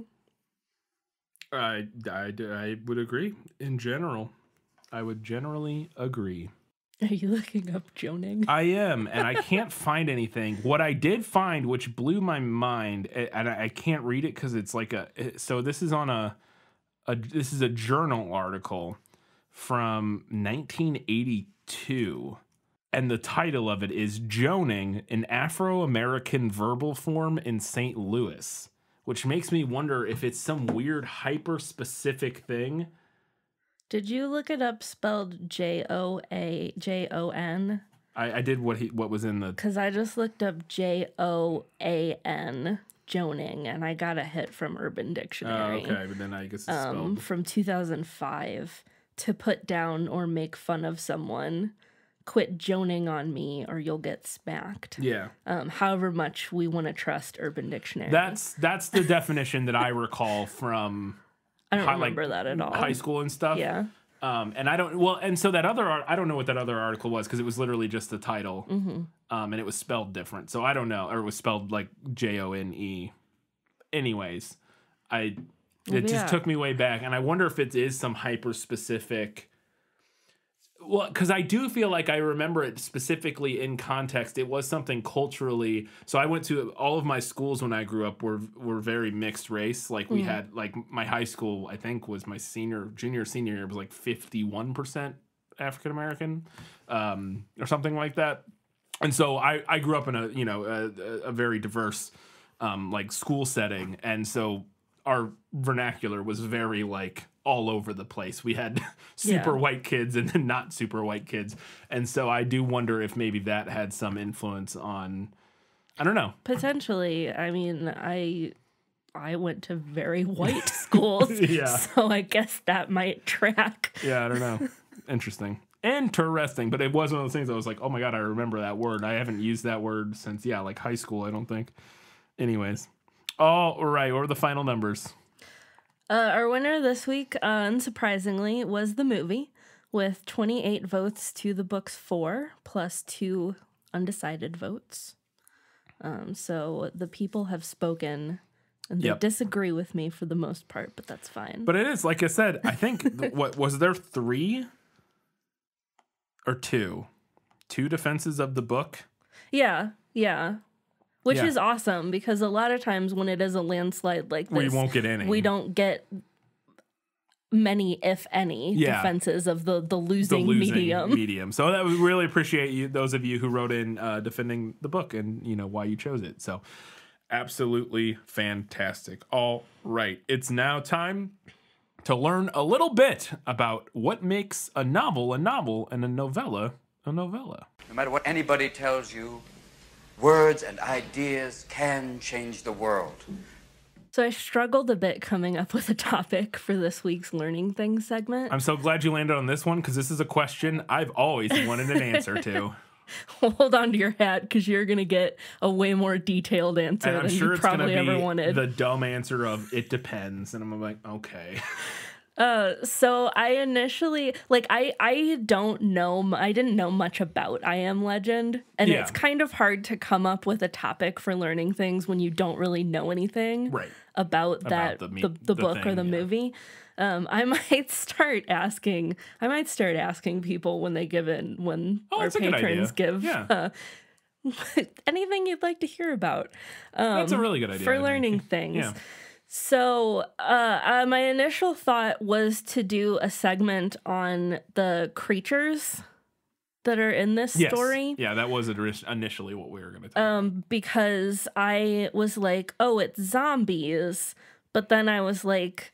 Speaker 1: I, I I would agree in general. I would generally agree.
Speaker 2: Are you looking up joning?
Speaker 1: I am, and I can't find anything. What I did find, which blew my mind, and I I can't read it because it's like a. So this is on a, a. This is a journal article from nineteen eighty-two, and the title of it is "Joning: An Afro-American Verbal Form in Saint Louis," which makes me wonder if it's some weird hyper-specific thing.
Speaker 2: Did you look it up spelled J O A J O N?
Speaker 1: I, I did what he what was in the.
Speaker 2: Because I just looked up J O A N, joning, and I got a hit from Urban
Speaker 1: Oh,
Speaker 2: Dictionary.
Speaker 1: okay, but then I guess it's
Speaker 2: Um,
Speaker 1: spelled.
Speaker 2: from two thousand five. To put down or make fun of someone. Quit joning on me or you'll get smacked.
Speaker 1: Yeah.
Speaker 2: Um, however much we want to trust Urban Dictionary.
Speaker 1: That's that's the definition that I recall from
Speaker 2: I don't
Speaker 1: hi- like,
Speaker 2: remember that at all.
Speaker 1: high school and stuff.
Speaker 2: Yeah.
Speaker 1: Um, and I don't well, and so that other ar- I don't know what that other article was because it was literally just the title,
Speaker 2: Mm-hmm.
Speaker 1: um, and it was spelled different. So I don't know, or it was spelled like J O N E. Anyways, I it
Speaker 2: Well,
Speaker 1: just
Speaker 2: yeah.
Speaker 1: took me way back, and I wonder if it is some hyper specific. Well, because I do feel like I remember it specifically in context. It was something culturally. So I went to all of my schools when I grew up were were very mixed race. Like we had like my high school, I think was my senior, junior, senior year was like fifty-one percent African American, um, or something like that. And so I I grew up in a you know a, a very diverse um, like school setting, and so our vernacular was very like all over the place. We had super
Speaker 2: Yeah.
Speaker 1: white kids and then not super white kids. And so I do wonder if maybe that had some influence on, I don't know.
Speaker 2: Potentially. I mean, I I went to very white schools.
Speaker 1: Yeah.
Speaker 2: So I guess that might track.
Speaker 1: Yeah, I don't know. Interesting. Interesting. But it was one of those things I was like, oh my God, I remember that word. I haven't used that word since, yeah, like high school, I don't think. Anyways. All right, or the final numbers.
Speaker 2: Uh, our winner this week, uh, unsurprisingly, was the movie, with twenty-eight votes to the book's four, plus two undecided votes. Um, so the people have spoken, and they
Speaker 1: Yep.
Speaker 2: disagree with me for the most part, but that's fine.
Speaker 1: But it is, like I said, I think, th- what, was there three or two? Two defenses of the book?
Speaker 2: yeah, yeah. Which
Speaker 1: Yeah.
Speaker 2: is awesome, because a lot of times when it is a landslide like this,
Speaker 1: We won't get any.
Speaker 2: we don't get many, if any,
Speaker 1: Yeah.
Speaker 2: defenses of the, the
Speaker 1: the
Speaker 2: losing,
Speaker 1: losing
Speaker 2: medium.
Speaker 1: medium. So that we really appreciate you, those of you who wrote in uh, defending the book and you know why you chose it. So absolutely fantastic. All right, it's now time to learn a little bit about what makes a novel a novel and a novella a novella.
Speaker 4: No matter what anybody tells you, words and ideas can change the world.
Speaker 2: So I struggled a bit coming up with a topic for this week's Learning Things segment.
Speaker 1: I'm so glad you landed on this one because this is a question I've always wanted an answer to.
Speaker 2: Hold on to your hat, because you're going to get a way more detailed answer
Speaker 1: And I'm
Speaker 2: than
Speaker 1: sure
Speaker 2: you
Speaker 1: it's going to
Speaker 2: probably ever
Speaker 1: be
Speaker 2: wanted.
Speaker 1: the dumb answer of it depends. And I'm like, okay.
Speaker 2: Uh, so I initially, like, I, I don't know, m- I didn't know much about I Am Legend, and
Speaker 1: Yeah.
Speaker 2: it's kind of hard to come up with a topic for Learning Things when you don't really know anything
Speaker 1: Right.
Speaker 2: about that,
Speaker 1: the
Speaker 2: the,
Speaker 1: me-
Speaker 2: the,
Speaker 1: the
Speaker 2: book or
Speaker 1: thing,
Speaker 2: the
Speaker 1: yeah.
Speaker 2: movie. Um, I might start asking, I might start asking people when they give in, when
Speaker 1: Oh,
Speaker 2: our
Speaker 1: that's a good
Speaker 2: patrons
Speaker 1: idea.
Speaker 2: give
Speaker 1: Yeah.
Speaker 2: uh, anything you'd like to hear about. Um,
Speaker 1: That's a really good idea. I
Speaker 2: for
Speaker 1: think.
Speaker 2: learning things.
Speaker 1: Yeah.
Speaker 2: So, uh, uh, my initial thought was to do a segment on the creatures that are in this
Speaker 1: Yes.
Speaker 2: story.
Speaker 1: Yeah, that was orig- initially what we were going to talk
Speaker 2: Um, because I was like, oh, it's zombies. But then I was like,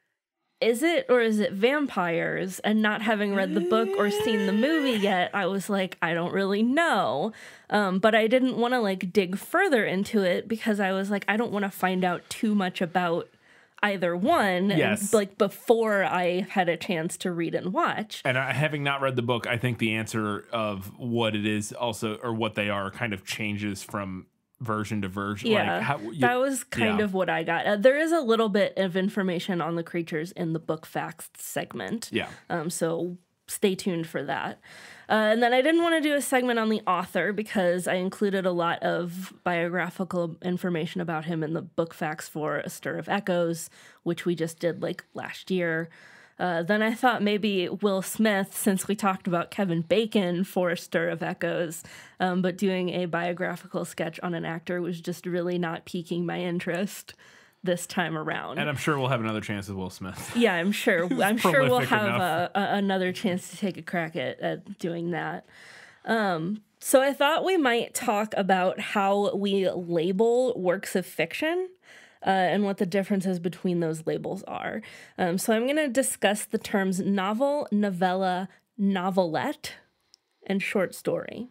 Speaker 2: is it or is it vampires? And not having read the book or seen the movie yet, I was like, I don't really know. Um, but I didn't want to like dig further into it because I was like, I don't want to find out too much about either one.
Speaker 1: Yes.
Speaker 2: And, like before I had a chance to read and watch.
Speaker 1: And I, having not read the book, I think the answer of what it is also, or what they are, kind of changes from version to version.
Speaker 2: Yeah,
Speaker 1: Like how, you,
Speaker 2: that was kind
Speaker 1: yeah.
Speaker 2: of what I got. Uh, there is a little bit of information on the creatures in the book facts segment.
Speaker 1: Yeah.
Speaker 2: Um, so stay tuned for that. Uh, and then I didn't want to do a segment on the author because I included a lot of biographical information about him in the book facts for A Stir of Echoes, which we just did like last year. Uh, then I thought maybe Will Smith, since we talked about Kevin Bacon for A Stir of Echoes, um, but doing a biographical sketch on an actor was just really not piquing my interest this time around.
Speaker 1: And I'm sure we'll have another chance with Will Smith.
Speaker 2: Yeah, I'm sure. I'm sure we'll
Speaker 1: prolific
Speaker 2: have
Speaker 1: enough.
Speaker 2: a, a, another chance to take a crack at, at doing that. Um, so I thought we might talk about how we label works of fiction. Uh, and what the differences between those labels are. Um, so I'm going to discuss the terms novel, novella, novelette, and short story.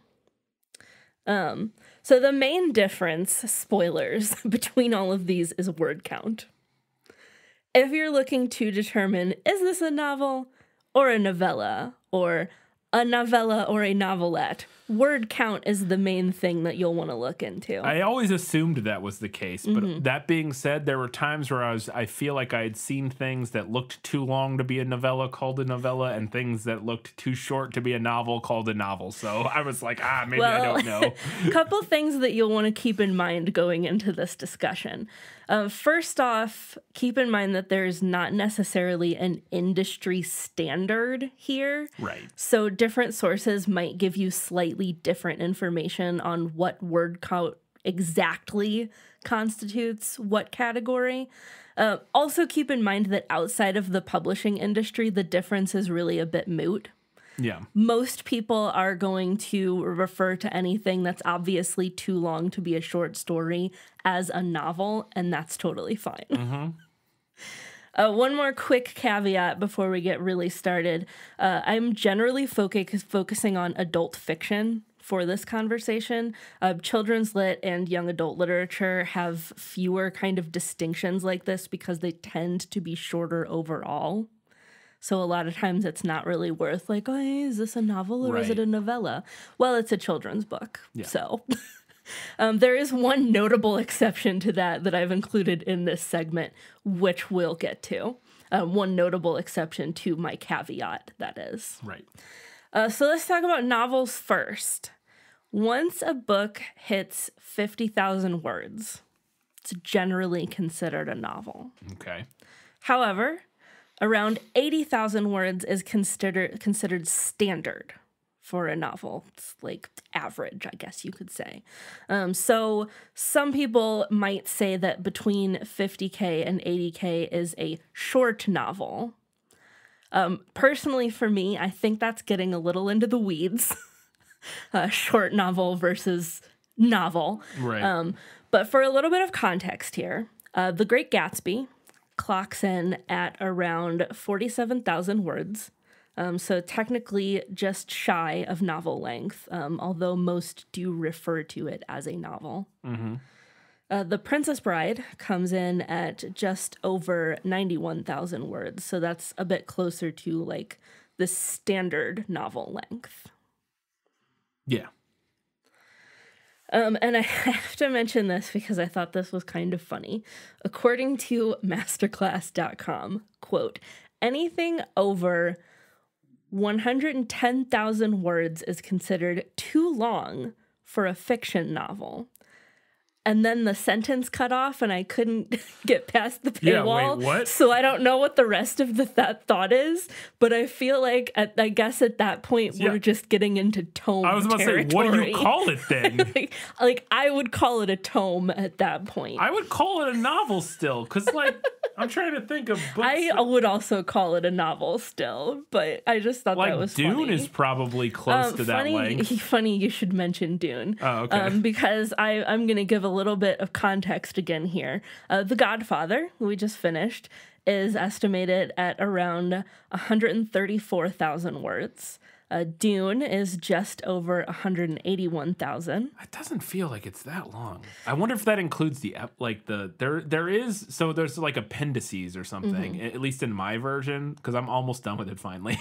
Speaker 2: Um, so the main difference, spoilers, between all of these is word count. If you're looking to determine, is this a novel or a novella, or a novella or a novelette, word count is the main thing that you'll want to look into.
Speaker 1: I always assumed that was the case, but
Speaker 2: Mm-hmm.
Speaker 1: that being said, there were times where I was I feel like I had seen things that looked too long to be a novella called a novella, and things that looked too short to be a novel called a novel. So I was like, ah, maybe I
Speaker 2: Well,
Speaker 1: don't know.
Speaker 2: A couple things that you'll want to keep in mind going into this discussion. Uh, first off, keep in mind that there's not necessarily an industry standard here.
Speaker 1: Right.
Speaker 2: So different sources might give you slightly different information on what word count exactly constitutes what category. Uh, also keep in mind that outside of the publishing industry, the difference is really a bit moot.
Speaker 1: Yeah.
Speaker 2: Most people are going to refer to anything that's obviously too long to be a short story as a novel, and that's totally fine.
Speaker 1: Mm-hmm.
Speaker 2: Uh, one more quick caveat before we get really started. Uh, I'm generally focus- focusing on adult fiction for this conversation. Uh, children's lit and young adult literature have fewer kind of distinctions like this because they tend to be shorter overall. So a lot of times it's not really worth like, oh, is this a novel or is it
Speaker 1: Right.
Speaker 2: a novella? Well, it's a children's book.
Speaker 1: Yeah.
Speaker 2: So Um, there is one notable exception to that that I've included in this segment, which we'll get to. Uh, one notable exception to my caveat, that is.
Speaker 1: Right.
Speaker 2: Uh, so let's talk about novels first. Once a book hits fifty thousand words, it's generally considered a novel.
Speaker 1: Okay.
Speaker 2: However, around eighty thousand words is considered considered standard for a novel. It's like average, I guess you could say. Um, so some people might say that between fifty K and eighty K is a short novel. Um, personally, for me, I think that's getting a little into the weeds. uh, short novel versus novel.
Speaker 1: Right.
Speaker 2: Um, but for a little bit of context here, uh, The Great Gatsby clocks in at around forty-seven thousand words. Um, so technically just shy of novel length, um, although most do refer to it as a novel.
Speaker 1: Mm-hmm.
Speaker 2: Uh, The Princess Bride comes in at just over ninety-one thousand words. So that's a bit closer to like the standard novel length.
Speaker 1: Yeah.
Speaker 2: Um, and I have to mention this because I thought this was kind of funny. According to masterclass dot com, quote, anything over one hundred ten thousand words is considered too long for a fiction novel. And then the sentence cut off and I couldn't get past the
Speaker 1: Yeah,
Speaker 2: paywall.
Speaker 1: wait, what?
Speaker 2: So I don't know what the rest of the that thought is, but I feel like at, I guess at that point
Speaker 1: Yeah.
Speaker 2: we're just getting into tome
Speaker 1: I was about
Speaker 2: territory.
Speaker 1: to say, what do you call it then?
Speaker 2: like, like I would call it a tome at that point.
Speaker 1: I would call it a novel still, because, like, I'm trying to think of books.
Speaker 2: I
Speaker 1: that-
Speaker 2: would also call it a novel still, but I just thought
Speaker 1: like,
Speaker 2: that was
Speaker 1: Dune
Speaker 2: funny.
Speaker 1: is probably close
Speaker 2: Um,
Speaker 1: to that
Speaker 2: funny,
Speaker 1: length.
Speaker 2: Funny you should mention Dune.
Speaker 1: Oh, okay.
Speaker 2: Um, because I, I'm going to give a little bit of context again here. Uh, The Godfather, who we just finished, is estimated at around one hundred thirty-four thousand words. Uh, Dune is just over one hundred eighty-one thousand.
Speaker 1: It doesn't feel like it's that long. I wonder if that includes the ep- like the there there is so there's like appendices or something,
Speaker 2: Mm-hmm.
Speaker 1: at least in my version, because I'm almost done with it finally.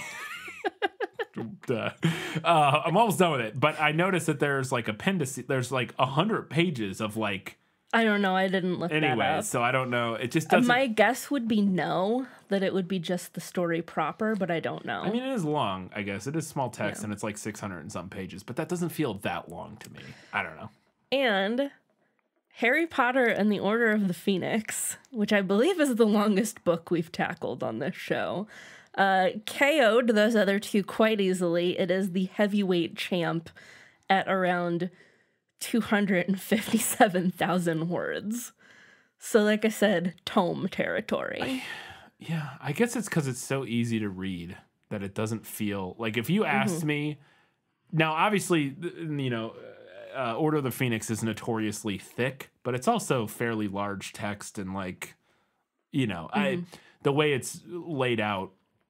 Speaker 1: Duh. uh, I'm almost done with it, but I noticed that there's like appendices. There's like a hundred pages of like
Speaker 2: I don't know. I didn't look that
Speaker 1: anyway.
Speaker 2: up.
Speaker 1: So I don't know. It just
Speaker 2: Uh,
Speaker 1: doesn't.
Speaker 2: My guess would be no, that it would be just the story proper, but I don't know.
Speaker 1: I mean, it is long. I guess it is small text,
Speaker 2: Yeah.
Speaker 1: and it's like six hundred and some pages, but that doesn't feel that long to me. I don't know.
Speaker 2: And Harry Potter and the Order of the Phoenix, which I believe is the longest book we've tackled on this show, uh, K O'd those other two quite easily. It is the heavyweight champ at around two hundred fifty-seven thousand words. So like I said, tome territory.
Speaker 1: Yeah, I guess it's because it's so easy to read that it doesn't feel like if you asked
Speaker 2: Mm-hmm.
Speaker 1: me. Now, obviously, th- you know, uh, Order of the Phoenix is notoriously thick, but it's also fairly large text and like, you know, I
Speaker 2: Mm-hmm.
Speaker 1: the way it's laid out.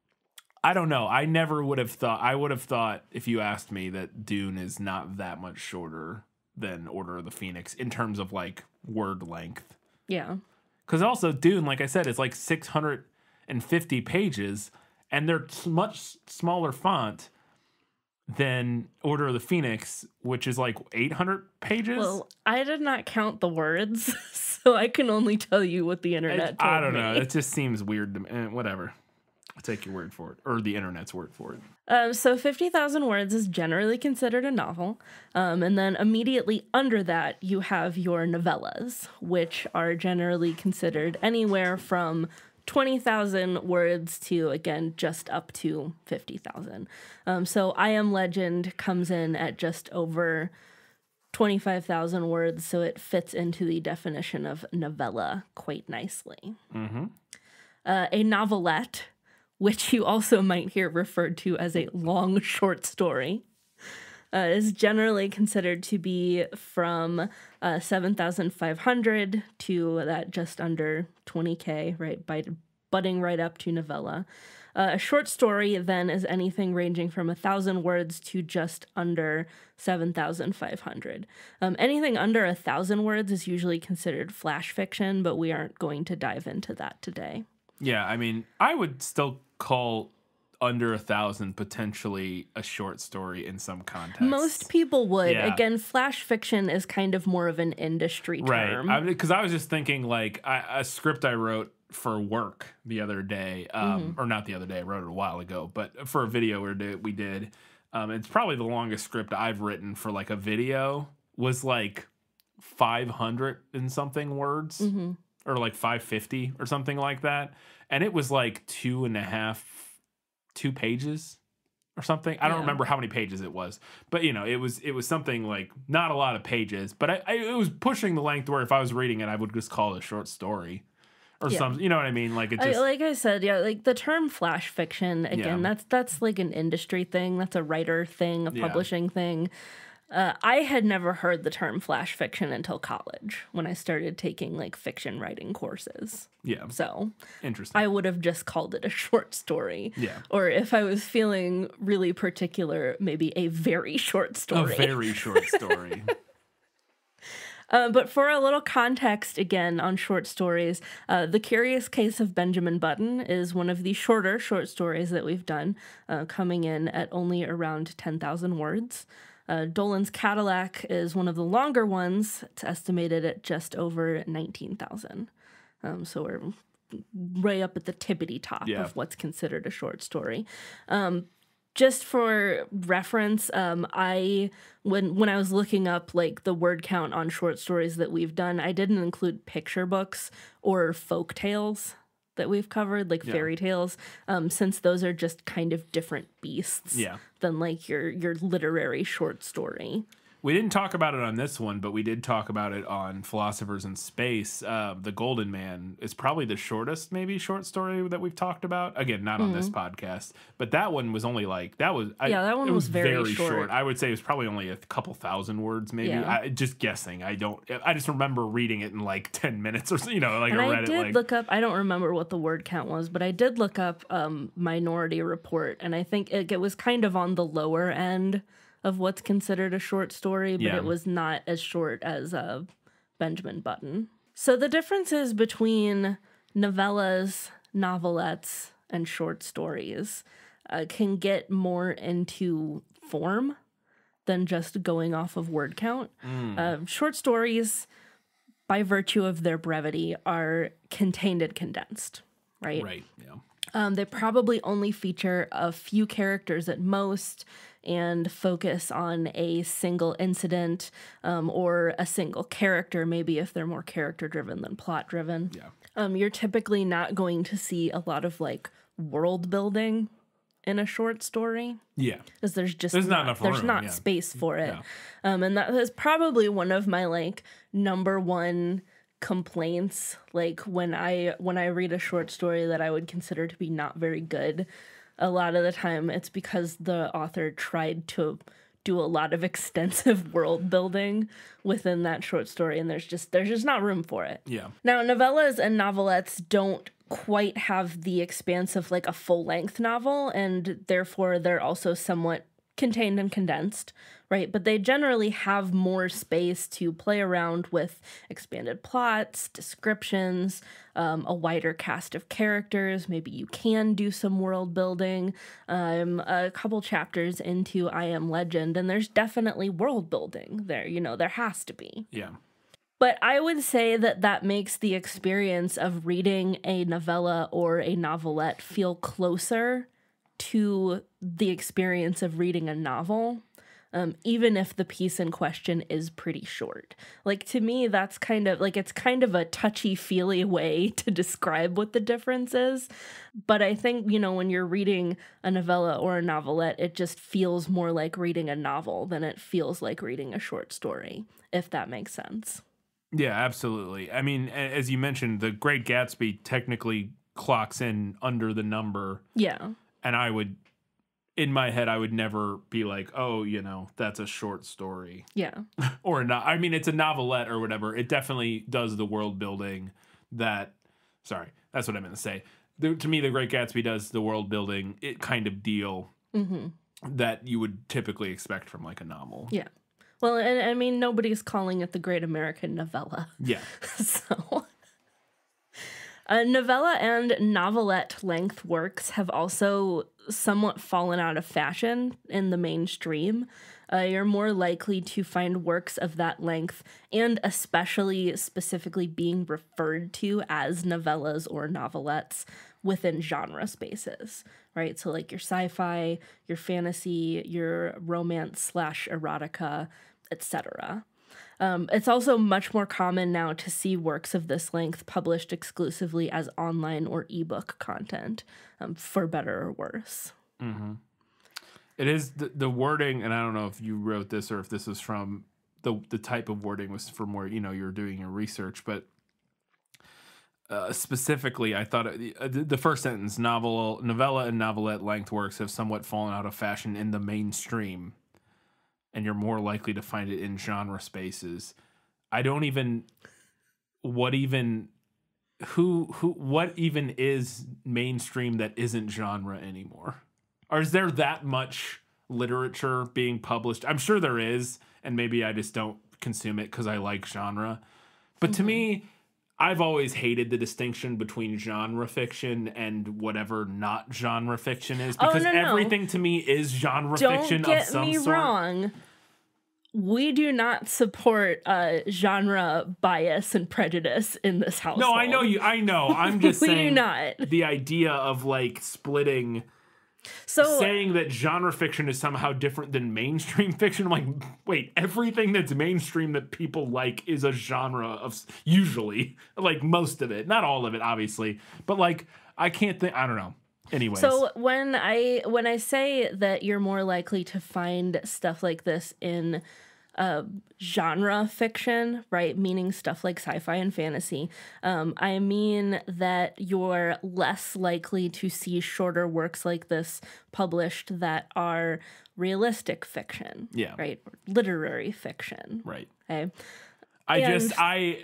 Speaker 1: I don't know. I never would have thought. I would have thought if you asked me that Dune is not that much shorter than Order of the Phoenix in terms of like word length.
Speaker 2: Yeah.
Speaker 1: Because also Dune, like I said, is like six hundred fifty pages, and they're s- much smaller font than Order of the Phoenix, which is like eight hundred pages.
Speaker 2: Well, I did not count the words, so I can only tell you what the internet told
Speaker 1: I don't
Speaker 2: me.
Speaker 1: know. It just seems weird to me. Eh, whatever. I'll take your word for it, or the internet's word for it.
Speaker 2: Um, so fifty thousand words is generally considered a novel. Um, and then immediately under that, you have your novellas, which are generally considered anywhere from twenty thousand words to, again, just up to fifty thousand. Um, so I Am Legend comes in at just over twenty-five thousand words, so it fits into the definition of novella quite nicely.
Speaker 1: Mm-hmm.
Speaker 2: Uh, a novelette, which you also might hear referred to as a long short story, uh, is generally considered to be from uh, seven thousand five hundred to that just under twenty K, right, by butting right up to novella. Uh, a short story then is anything ranging from one thousand words to just under seven thousand five hundred. Um, anything under one thousand words is usually considered flash fiction, but we aren't going to dive into that today.
Speaker 1: Yeah, I mean, I would still call under a thousand potentially a short story in some context.
Speaker 2: Most people would.
Speaker 1: Yeah.
Speaker 2: Again, flash fiction is kind of more of an industry term.
Speaker 1: Right. Because I, I was just thinking, like, I, a script I wrote for work the other day, um,
Speaker 2: Mm-hmm.
Speaker 1: or not the other day, I wrote it a while ago, but for a video we did, we did um, it's probably the longest script I've written for, like, a video was, like, five hundred and something words,
Speaker 2: Mm-hmm.
Speaker 1: or, like, five fifty or something like that. And it was, like, two and a half, two pages or something. I don't
Speaker 2: Yeah.
Speaker 1: remember how many pages it was, but you know, it was it was something like not a lot of pages, but I, I it was pushing the length where if I was reading it, I would just call it a short story or
Speaker 2: Yeah.
Speaker 1: something. You know what I mean? Like it
Speaker 2: I,
Speaker 1: just
Speaker 2: like I said, yeah, like the term flash fiction, again,
Speaker 1: Yeah.
Speaker 2: that's that's like an industry thing. That's a writer thing, a
Speaker 1: Yeah.
Speaker 2: publishing thing. Uh, I had never heard the term flash fiction until college when I started taking like fiction writing courses.
Speaker 1: yeah,
Speaker 2: So
Speaker 1: interesting.
Speaker 2: I would have just called it a short story.
Speaker 1: Yeah.
Speaker 2: Or if I was feeling really particular, maybe a very short
Speaker 1: a
Speaker 2: story.
Speaker 1: very short story.
Speaker 2: Uh, but for a little context, again, on short stories, uh, The Curious Case of Benjamin Button is one of the shorter short stories that we've done, uh, coming in at only around ten thousand words. Uh, Dolan's Cadillac is one of the longer ones. It's estimated at just over nineteen thousand. Um, so we're right up at the tippity top
Speaker 1: Yeah.
Speaker 2: of what's considered a short story. Um, just for reference, um, I when when I was looking up like the word count on short stories that we've done, I didn't include picture books or folk tales that we've covered, like fairy tales, um, since those are just kind of different beasts
Speaker 1: Yeah.
Speaker 2: than like your your literary short story.
Speaker 1: We didn't talk about it on this one, but we did talk about it on Philosophers in Space. Uh, the Golden Man is probably the shortest, maybe, short story that we've talked about. Again, not on this podcast, but that one was only like that was. I,
Speaker 2: Yeah, that one
Speaker 1: it
Speaker 2: was very short.
Speaker 1: I would say it was probably only a couple thousand words, maybe.
Speaker 2: Yeah.
Speaker 1: I, just guessing. I don't. I just remember reading it in like ten minutes or so. You know, like
Speaker 2: And
Speaker 1: I
Speaker 2: I
Speaker 1: read
Speaker 2: did
Speaker 1: it like.
Speaker 2: look up, I don't remember what the word count was, but I did look up um, Minority Report, and I think it, it was kind of on the lower end of what's considered a short story, but
Speaker 1: Yeah.
Speaker 2: it was not as short as uh, Benjamin Button. So the differences between novellas, novelettes, and short stories uh, can get more into form than just going off of word count. Uh, short stories, by virtue of their brevity, are contained and condensed, right?
Speaker 1: Right. Yeah.
Speaker 2: Um, they probably only feature a few characters at most and focus on a single incident um, or a single character, maybe if they're more character driven than plot driven.
Speaker 1: Yeah.
Speaker 2: Um, you're typically not going to see a lot of like world building in a short story
Speaker 1: Yeah.
Speaker 2: because there's just
Speaker 1: There's not
Speaker 2: not,
Speaker 1: enough
Speaker 2: there's
Speaker 1: room,
Speaker 2: not
Speaker 1: yeah.
Speaker 2: space for it.
Speaker 1: Yeah.
Speaker 2: Um, and that is probably one of my like number one complaints. Like when I when I read a short story that I would consider to be not very good, a lot of the time it's because the author tried to do a lot of extensive world building within that short story, and there's just there's just not room for it.
Speaker 1: Yeah.
Speaker 2: Now, novellas and novelettes don't quite have the expanse of like a full length novel, and therefore they're also somewhat contained and condensed, right? But they generally have more space to play around with expanded plots, descriptions, um, a wider cast of characters. Maybe you can do some world building. Um, a couple chapters into I Am Legend, and there's definitely world building there. You know, there has to be.
Speaker 1: Yeah.
Speaker 2: But I would say that that makes the experience of reading a novella or a novelette feel closer to the experience of reading a novel, um, even if the piece in question is pretty short. Like, to me, that's kind of like, it's kind of a touchy-feely way to describe what the difference is. But I think, you know, when you're reading a novella or a novelette, it just feels more like reading a novel than it feels like reading a short story, if that makes sense.
Speaker 1: Yeah, absolutely. I mean, a- as you mentioned, The Great Gatsby technically clocks in under the number.
Speaker 2: Yeah.
Speaker 1: And I would, in my head, I would never be like, oh, you know, that's a short story.
Speaker 2: Yeah.
Speaker 1: Or not. I mean, it's a novelette or whatever. It definitely does the world building that, sorry, that's what I meant to say. The, to me, The Great Gatsby does the world building, it kind of deal
Speaker 2: Mm-hmm.
Speaker 1: that you would typically expect from like a novel.
Speaker 2: Yeah. Well, and I mean, nobody's calling it the Great American Novella.
Speaker 1: Yeah.
Speaker 2: So, Uh, novella and novelette length works have also somewhat fallen out of fashion in the mainstream. Uh, you're more likely to find works of that length, and especially specifically being referred to as novellas or novelettes within genre spaces, right? So like your sci-fi, your fantasy, your romance slash erotica, et cetera. Um, it's also much more common now to see works of this length published exclusively as online or ebook content, um, for better or worse.
Speaker 1: Mm-hmm. It is the, the wording, and I don't know if you wrote this or if this was from the the type of wording was from where, you know, you're doing your research, but uh, specifically, I thought it, the, the first sentence, novel, novella and novelette length works have somewhat fallen out of fashion in the mainstream, and you're more likely to find it in genre spaces. I don't even, what even, who, who, what even is mainstream that isn't genre anymore? Or is there that much literature being published? I'm sure there is, and maybe I just don't consume it because I like genre. But mm-hmm. to me, I've always hated the distinction between genre fiction and whatever not genre fiction is, because
Speaker 2: oh, no,
Speaker 1: everything
Speaker 2: no.
Speaker 1: to me is genre
Speaker 2: don't
Speaker 1: fiction
Speaker 2: get
Speaker 1: of some
Speaker 2: me
Speaker 1: sort.
Speaker 2: Wrong. We do not support uh, genre bias and prejudice in this household.
Speaker 1: No, I know you. I know. I'm just
Speaker 2: we
Speaker 1: saying
Speaker 2: do not.
Speaker 1: The idea of like splitting,
Speaker 2: so
Speaker 1: saying that genre fiction is somehow different than mainstream fiction. I'm like, wait, everything that's mainstream that people like is a genre of, usually, like most of it, not all of it, obviously, but like I can't think. I don't know. Anyways.
Speaker 2: So when I when I say that you're more likely to find stuff like this in uh, genre fiction, right, meaning stuff like sci-fi and fantasy, um, I mean that you're less likely to see shorter works like this published that are realistic fiction,
Speaker 1: yeah,
Speaker 2: right, literary fiction,
Speaker 1: right.
Speaker 2: Okay,
Speaker 1: I
Speaker 2: and,
Speaker 1: just I,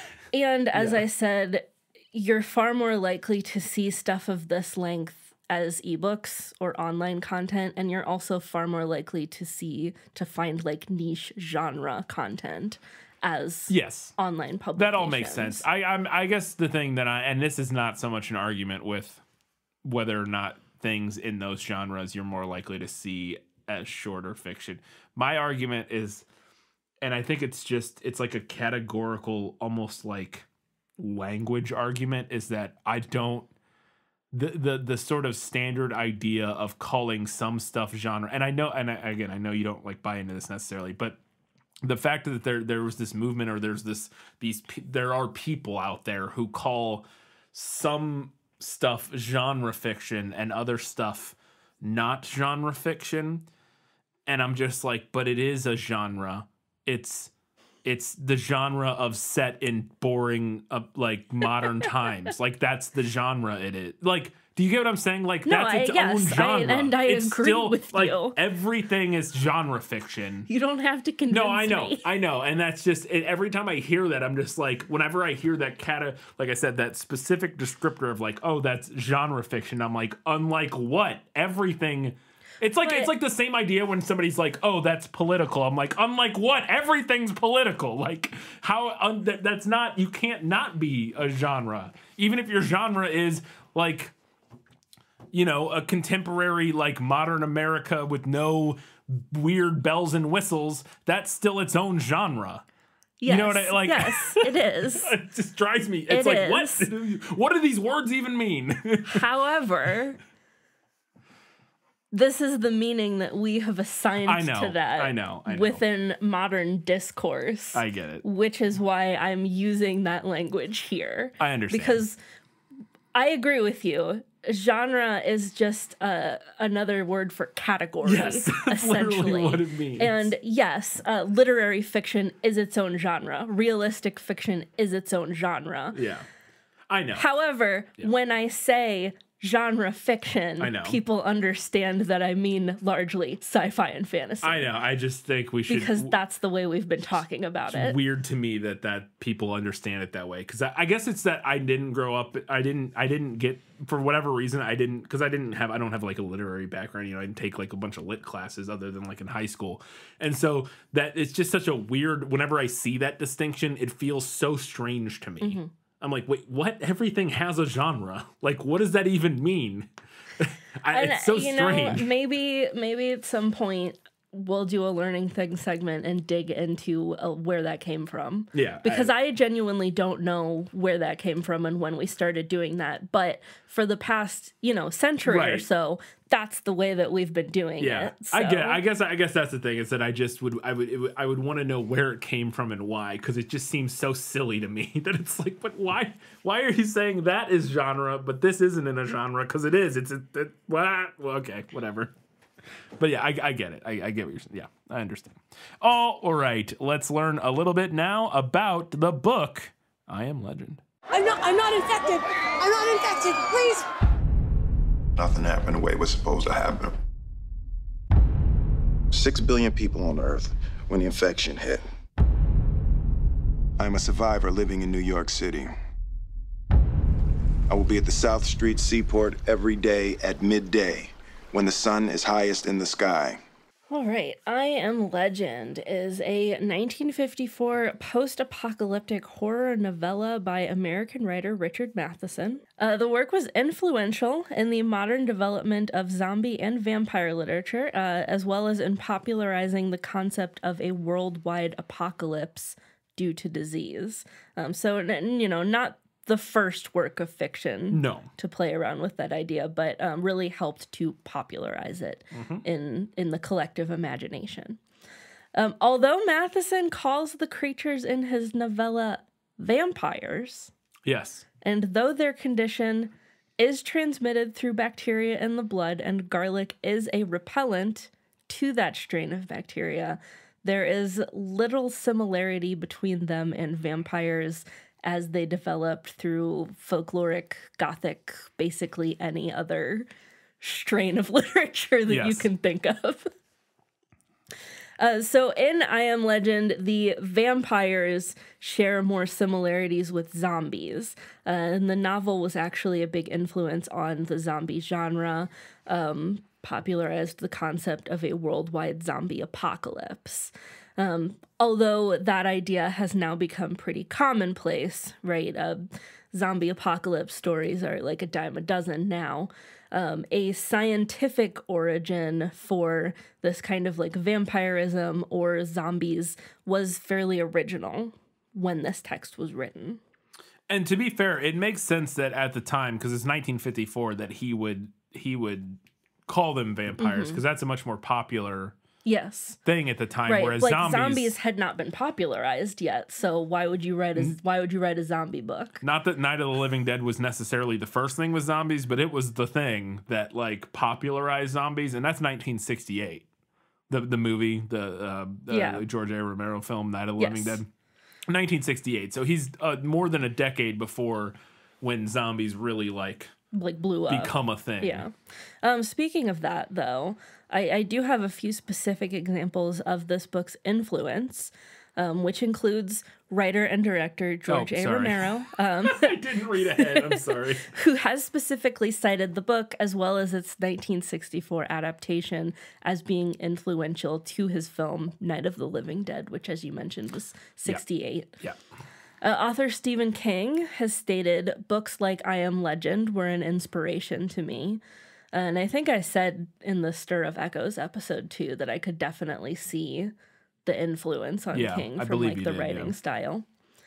Speaker 2: and as
Speaker 1: yeah.
Speaker 2: I said, you're far more likely to see stuff of this length as ebooks or online content, and you're also far more likely to see to find like niche genre content as
Speaker 1: yes
Speaker 2: online publications.
Speaker 1: That all makes sense. I I'm, I guess the thing that I, and this is not so much an argument with whether or not things in those genres you're more likely to see as shorter fiction. My argument is, and I think it's just it's like a categorical, almost like language argument, is that I don't the the the sort of standard idea of calling some stuff genre, and I know, and I, again, I know you don't like buy into this necessarily, but the fact that there there was this movement, or there's this these there are people out there who call some stuff genre fiction and other stuff not genre fiction, and I'm just like, but it is a genre. It's It's the genre of set in boring, uh, like modern times. Like that's the genre it is. Like, do you get what I'm saying? Like
Speaker 2: no,
Speaker 1: that's its
Speaker 2: I, yes,
Speaker 1: own genre.
Speaker 2: I, and I
Speaker 1: it's
Speaker 2: agree
Speaker 1: still,
Speaker 2: with
Speaker 1: like,
Speaker 2: you.
Speaker 1: Everything is genre fiction.
Speaker 2: You don't have to convince
Speaker 1: No, I know,
Speaker 2: me.
Speaker 1: I know, and that's just it, every time I hear that, I'm just like, whenever I hear that cata, like I said, that specific descriptor of like, oh, that's genre fiction. I'm like, unlike what? Everything. It's like
Speaker 2: but,
Speaker 1: it's like the same idea when somebody's like, "Oh, that's political." I'm like, "Unlike what? Everything's political." Like how un- that, that's not you can't not be a genre. Even if your genre is like, you know, a contemporary like modern America with no weird bells and whistles, that's still its own genre.
Speaker 2: Yes,
Speaker 1: you know what I like?
Speaker 2: Yes, it is.
Speaker 1: It just drives me. It's
Speaker 2: it
Speaker 1: like
Speaker 2: is.
Speaker 1: what? What do these words even mean?
Speaker 2: However, this is the meaning that we have assigned
Speaker 1: I know,
Speaker 2: to that
Speaker 1: I know, I know.
Speaker 2: within modern discourse.
Speaker 1: I get it.
Speaker 2: Which is why I'm using that language here.
Speaker 1: I understand.
Speaker 2: Because I agree with you. Genre is just uh, another word for category,
Speaker 1: yes, that's
Speaker 2: essentially.
Speaker 1: literally what it means.
Speaker 2: And yes, uh, literary fiction is its own genre. Realistic fiction is its own genre.
Speaker 1: Yeah, I know.
Speaker 2: However,
Speaker 1: yeah.
Speaker 2: when I say genre fiction,
Speaker 1: I know.
Speaker 2: people understand that I mean largely sci-fi and fantasy.
Speaker 1: I know. I just think we should,
Speaker 2: because that's the way we've been talking about
Speaker 1: it's
Speaker 2: it.
Speaker 1: Weird to me that that people understand it that way, because I, I guess it's that I didn't grow up. I didn't. I didn't get, for whatever reason. I didn't because I didn't have. I don't have like a literary background. You know, I didn't take like a bunch of lit classes other than like in high school, and so that it's just such a weird. Whenever I see that distinction, it feels so strange to me. Mm-hmm. I'm like, wait, what? Everything has a genre. Like, what does that even mean? I,
Speaker 2: And,
Speaker 1: it's so
Speaker 2: you
Speaker 1: strange.
Speaker 2: know, maybe maybe at some point we'll do a learning thing segment and dig into uh, where that came from.
Speaker 1: Yeah,
Speaker 2: Because I,
Speaker 1: I-
Speaker 2: I genuinely don't know where that came from and when we started doing that. But for the past, you know, century or
Speaker 1: Right.
Speaker 2: so, that's the way that we've been doing
Speaker 1: Yeah,
Speaker 2: it.
Speaker 1: I
Speaker 2: so-
Speaker 1: get. I guess. I guess that's the thing is that I just would. I would. It would I would want to know where it came from and why, because it just seems so silly to me that it's like, but why? Why are you saying that is genre, but this isn't in a genre? Because it is. It's a. It, what? Well, okay, whatever. But yeah, I, I get it. I, I get what you're saying. Yeah, I understand. Oh, all right. Let's learn a little bit now about the book I Am Legend.
Speaker 5: I'm not, I'm not infected. I'm not infected. Please.
Speaker 6: Nothing happened the way it was supposed to happen. Six billion people on Earth when the infection hit. I'm a survivor living in New York City. I will be at the South Street Seaport every day at midday when the sun is highest in the sky.
Speaker 2: All right. I Am Legend is a nineteen fifty-four post-apocalyptic horror novella by American writer Richard Matheson. Uh, the work was influential in the modern development of zombie and vampire literature, uh, as well as in popularizing the concept of a worldwide apocalypse due to disease. Um, so, n- you know, not the first work of fiction
Speaker 1: No.
Speaker 2: to play around with that idea, but um, really helped to popularize it in in the collective imagination. Um, although Matheson calls the creatures in his novella vampires,
Speaker 1: Yes.
Speaker 2: and though their condition is transmitted through bacteria in the blood and garlic is a repellent to that strain of bacteria, there is little similarity between them and vampires as they developed through folkloric, gothic, basically any other strain of literature that you
Speaker 1: Yes.
Speaker 2: can think of. Uh, so in I Am Legend, the vampires share more similarities with zombies. Uh, and the novel was actually a big influence on the zombie genre, um, popularized the concept of a worldwide zombie apocalypse. Um, although that idea has now become pretty commonplace, right? Uh, zombie apocalypse stories are like a dime a dozen now. Um, a scientific origin for this kind of like vampirism or zombies was fairly original when this text was written.
Speaker 1: And to be fair, it makes sense that at the time, because it's nineteen fifty-four, that he would he would call them vampires, because that's a much more popular
Speaker 2: Yes.
Speaker 1: thing at the time.
Speaker 2: Right.
Speaker 1: Whereas
Speaker 2: Like
Speaker 1: zombies,
Speaker 2: zombies had not been popularized yet, so why would you write a why would you write a zombie book?
Speaker 1: not that Night of the Living Dead was necessarily the first thing with zombies, but it was the thing that like popularized zombies, and that's nineteen sixty-eight. The the movie, the uh, uh,
Speaker 2: Yeah.
Speaker 1: George A. Romero film, Night of the
Speaker 2: Yes.
Speaker 1: Living Dead, nineteen sixty-eight. So he's uh, more than a decade before when zombies really like
Speaker 2: Like blew up.
Speaker 1: become a thing.
Speaker 2: Yeah. Um, speaking of that, though, I, I do have a few specific examples of this book's influence, um, which includes writer and director George
Speaker 1: Oh,
Speaker 2: A.
Speaker 1: sorry.
Speaker 2: Romero, um,
Speaker 1: I didn't read ahead. I'm sorry.
Speaker 2: who has specifically cited the book as well as its nineteen sixty-four adaptation as being influential to his film Night of the Living Dead, which, as you mentioned, was sixty-eight.
Speaker 1: Yeah.
Speaker 2: Uh, author Stephen King has stated books like I Am Legend were an inspiration to me. And I think I said in the Stir of Echoes episode too that I could definitely see the influence on
Speaker 1: Yeah,
Speaker 2: King
Speaker 1: I
Speaker 2: from
Speaker 1: believe
Speaker 2: like
Speaker 1: you
Speaker 2: the
Speaker 1: did,
Speaker 2: writing
Speaker 1: yeah.
Speaker 2: style.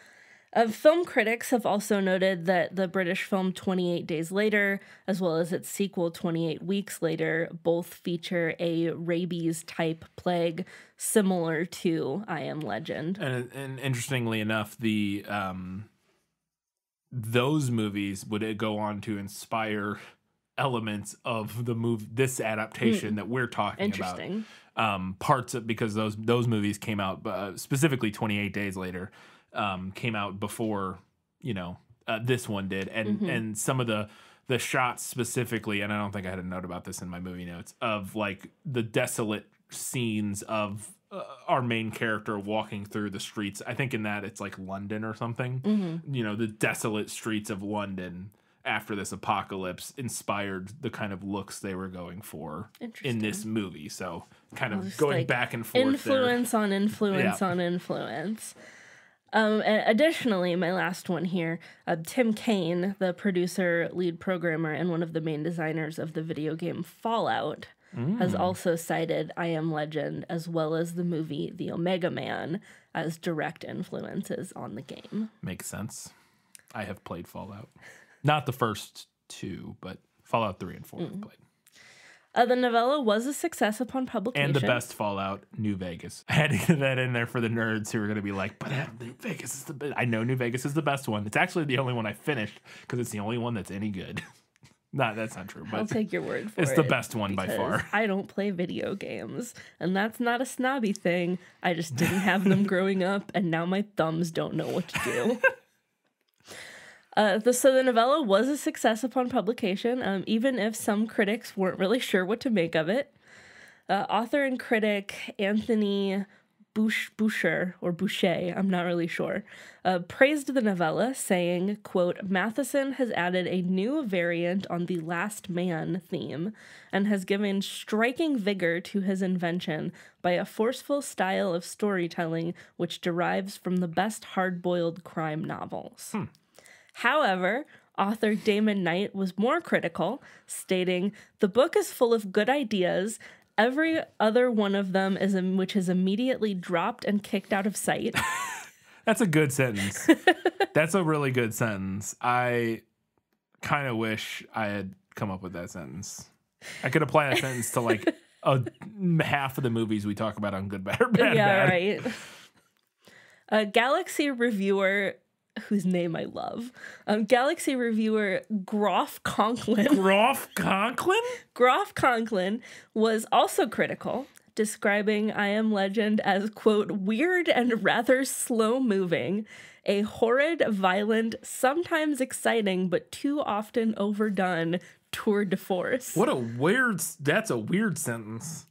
Speaker 2: Uh, film critics have also noted that the British film twenty-eight Days Later, as well as its sequel twenty-eight Weeks Later, both feature a rabies-type plague similar to I Am Legend.
Speaker 1: And, and interestingly enough, the um, those movies would go on to inspire elements of the move this adaptation that we're talking about.
Speaker 2: Interesting.
Speaker 1: Um, parts of because those those movies came out uh, specifically twenty-eight Days Later um, came out before you know uh, this one did, and and some of the the shots specifically, and I don't think I had a note about this in my movie notes, of like the desolate scenes of uh, our main character walking through the streets. I think in that it's like London or something. You know, the desolate streets of London after this apocalypse inspired the kind of looks they were going for in this movie. So kind of
Speaker 2: Just
Speaker 1: going
Speaker 2: like
Speaker 1: back and forth there.
Speaker 2: influence on influence
Speaker 1: Yeah.
Speaker 2: on influence. Um, and additionally, my last one here, uh, Tim Kaine, the producer, lead programmer, and one of the main designers of the video game Fallout, mm. has also cited I Am Legend as well as the movie The Omega Man as direct influences on the game.
Speaker 1: Makes sense. I have played Fallout. Not the first two, but Fallout three and four mm. I've played.
Speaker 2: Uh, the novella was a success upon publication.
Speaker 1: And the best Fallout, New Vegas. I had to get that in there for the nerds who are going to be like, but uh, New Vegas is the best. I know New Vegas is the best one. It's actually the only one I finished because it's the only one that's any good. Not, that's not true. But
Speaker 2: I'll take your word for
Speaker 1: it's
Speaker 2: it.
Speaker 1: It's the best one by far.
Speaker 2: I don't play video games, and that's not a snobby thing. I just didn't have them growing up, and now my thumbs don't know what to do. Uh, the, so the novella was a success upon publication, um, even if some critics weren't really sure what to make of it. Uh, author and critic Anthony Bouch- Boucher, or Boucher, I'm not really sure, uh, praised the novella, saying, quote, Matheson has added a new variant on the last man theme and has given striking vigor to his invention by a forceful style of storytelling which derives from the best hard-boiled crime novels. Hmm. However, author Damon Knight was more critical, stating, the book is full of good ideas. Every other one of them is in which is immediately dropped and kicked out of sight.
Speaker 1: That's a good sentence. That's a really good sentence. I kind of wish I had come up with that sentence. I could apply that sentence to like a, half of the movies we talk about on Good, Bad, or Bad.
Speaker 2: Yeah,
Speaker 1: Bad.
Speaker 2: right. A Galaxy reviewer, whose name I love, um, Galaxy reviewer Groff Conklin.
Speaker 1: Groff Conklin?
Speaker 2: Groff Conklin was also critical, describing I Am Legend as, quote, weird and rather slow-moving, a horrid, violent, sometimes exciting, but too often overdone tour de force.
Speaker 1: What a weird, that's a weird sentence.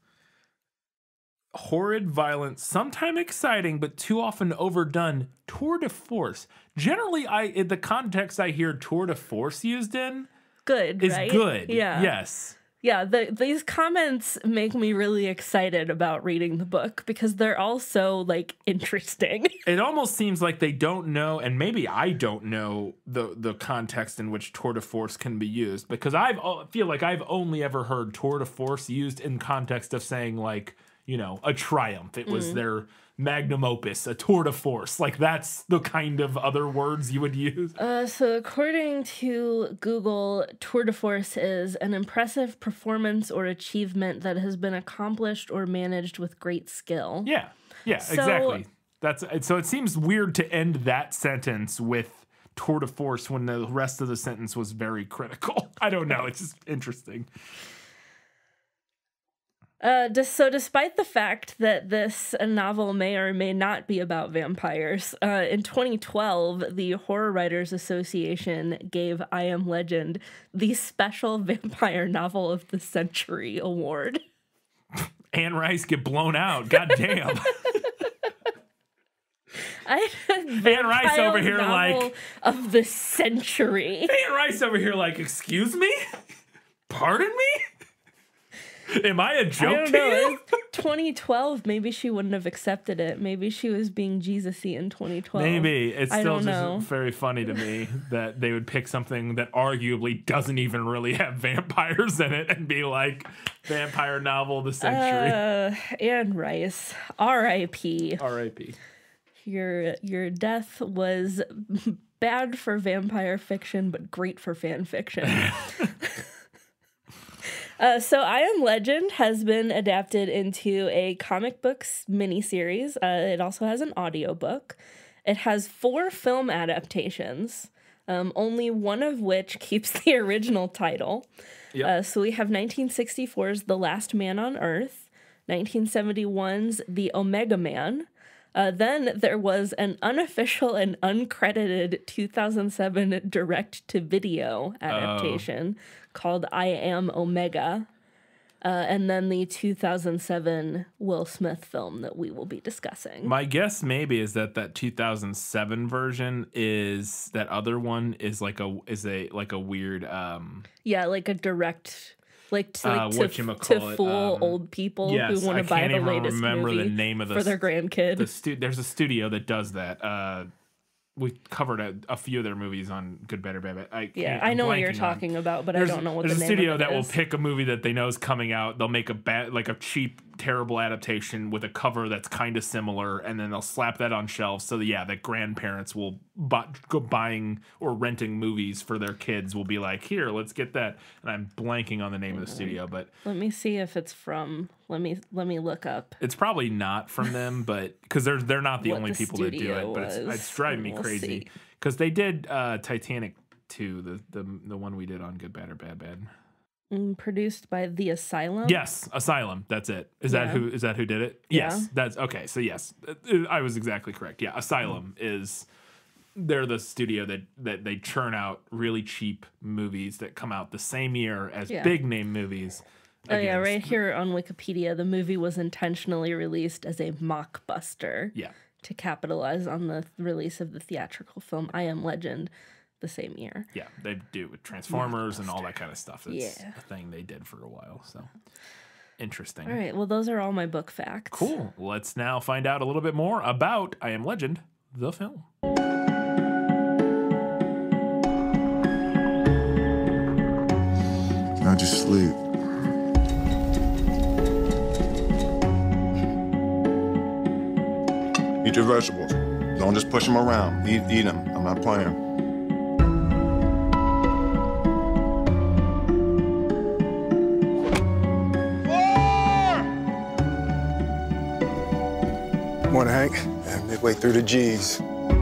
Speaker 1: Horrid, violent, sometimes exciting, but too often overdone tour de force. Generally, I in the context I hear tour de force used in
Speaker 2: good,
Speaker 1: is
Speaker 2: right?
Speaker 1: good.
Speaker 2: Yeah.
Speaker 1: Yes.
Speaker 2: Yeah, the, these comments make me really excited about reading the book because they're all so, like, interesting.
Speaker 1: It almost seems like they don't know, and maybe I don't know the the context in which tour de force can be used, because I've I feel like I've only ever heard tour de force used in context of saying, like, you know, a triumph. It was mm. their magnum opus, a tour de force. Like, that's the kind of other words you would use.
Speaker 2: Uh, so according to Google, tour de force is an impressive performance or achievement that has been accomplished or managed with great skill.
Speaker 1: Yeah, yeah, so, exactly. That's so it seems weird to end that sentence with tour de force when the rest of the sentence was very critical. I don't know. It's just interesting.
Speaker 2: Uh, so despite the fact that this novel may or may not be about vampires, uh, in twenty twelve, the Horror Writers Association gave I Am Legend the Special Vampire Novel of the Century Award.
Speaker 1: Anne Rice get blown out. God damn.
Speaker 2: I
Speaker 1: Anne Rice over here like...
Speaker 2: of the century.
Speaker 1: Anne Rice over here like, excuse me? Pardon me? Am I a joke
Speaker 2: I don't
Speaker 1: to
Speaker 2: know.
Speaker 1: you?
Speaker 2: twenty twelve, maybe she wouldn't have accepted it. Maybe she was being Jesus-y in twenty twelve.
Speaker 1: Maybe. It's
Speaker 2: I
Speaker 1: still
Speaker 2: don't
Speaker 1: just
Speaker 2: know.
Speaker 1: very funny to me that they would pick something that arguably doesn't even really have vampires in it and be like, vampire novel of the century.
Speaker 2: Uh, Anne Rice, R I P
Speaker 1: R I P
Speaker 2: Your, your death was bad for vampire fiction, but great for fan fiction. Uh, so I Am Legend has been adapted into a comic books miniseries. Uh, it also has an audiobook. It has four film adaptations, um, only one of which keeps the original title. Yep. Uh, so we have nineteen sixty-four's The Last Man on Earth, nineteen seventy-one's The Omega Man. Uh, then there was an unofficial and uncredited two thousand seven direct-to-video adaptation oh. called I Am Omega, uh, and then the two thousand seven Will Smith film that we will be discussing.
Speaker 1: My guess maybe is that that two thousand seven version is that other one is like a is a like a weird um
Speaker 2: yeah like a direct like to,
Speaker 1: uh,
Speaker 2: like, to, to
Speaker 1: whatchamacallit,
Speaker 2: fool
Speaker 1: um,
Speaker 2: old people
Speaker 1: yes,
Speaker 2: who want
Speaker 1: I
Speaker 2: to buy
Speaker 1: can't
Speaker 2: the
Speaker 1: even
Speaker 2: latest
Speaker 1: remember
Speaker 2: movie
Speaker 1: the name of the
Speaker 2: for their
Speaker 1: s-
Speaker 2: grandkid.
Speaker 1: The stu- there's a studio that does that. Uh, we covered a, a few of their movies on Good, Better, Bad, Bad. I
Speaker 2: yeah,
Speaker 1: can't-
Speaker 2: I
Speaker 1: I'm
Speaker 2: know what you're
Speaker 1: blanking on-
Speaker 2: talking about, but I
Speaker 1: There's,
Speaker 2: don't know what
Speaker 1: there's
Speaker 2: the
Speaker 1: a
Speaker 2: name
Speaker 1: studio
Speaker 2: of it
Speaker 1: that will
Speaker 2: is.
Speaker 1: pick a movie that they know is coming out. They'll make a bad, like a cheap, terrible adaptation with a cover that's kind of similar, and then they'll slap that on shelves. So yeah, that grandparents will bu- go buying or renting movies for their kids will be like, here, let's get that. And I'm blanking on the name of the studio, but
Speaker 2: Let me see if it's from. Let me let me look up.
Speaker 1: it's probably not from them, but because they're they're not the
Speaker 2: What
Speaker 1: only
Speaker 2: the
Speaker 1: people that do
Speaker 2: studio
Speaker 1: it. But it's,
Speaker 2: was,
Speaker 1: it's driving me
Speaker 2: and we'll
Speaker 1: crazy
Speaker 2: see.
Speaker 1: because they did uh, Titanic two, the the the one we did on Good, Bad, or Bad, Bad.
Speaker 2: Mm, produced by The Asylum.
Speaker 1: Yes, Asylum. That's it. Is that
Speaker 2: Yeah.
Speaker 1: who? Is that who did it?
Speaker 2: Yeah.
Speaker 1: Yes, that's okay. So yes, Uh, I was exactly correct. Yeah, Asylum is. They're the studio that that they churn out really cheap movies that come out the same year as
Speaker 2: Yeah.
Speaker 1: big name movies.
Speaker 2: Oh yeah,
Speaker 1: against-
Speaker 2: right here on Wikipedia, the movie was intentionally released as a mockbuster.
Speaker 1: Yeah.
Speaker 2: To capitalize on the release of the theatrical film I Am Legend the same year.
Speaker 1: Yeah, they do with Transformers and all that kind of stuff. That's
Speaker 2: Yeah.
Speaker 1: a thing they did for a while. So interesting.
Speaker 2: All right, well, those are all my book facts.
Speaker 1: Cool. Let's now find out a little bit more about I Am Legend, the film.
Speaker 6: Now just sleep. Eat your vegetables. Don't just push them around. Eat, eat them. I'm not playing.
Speaker 3: Morning, Hank. And midway through the G's.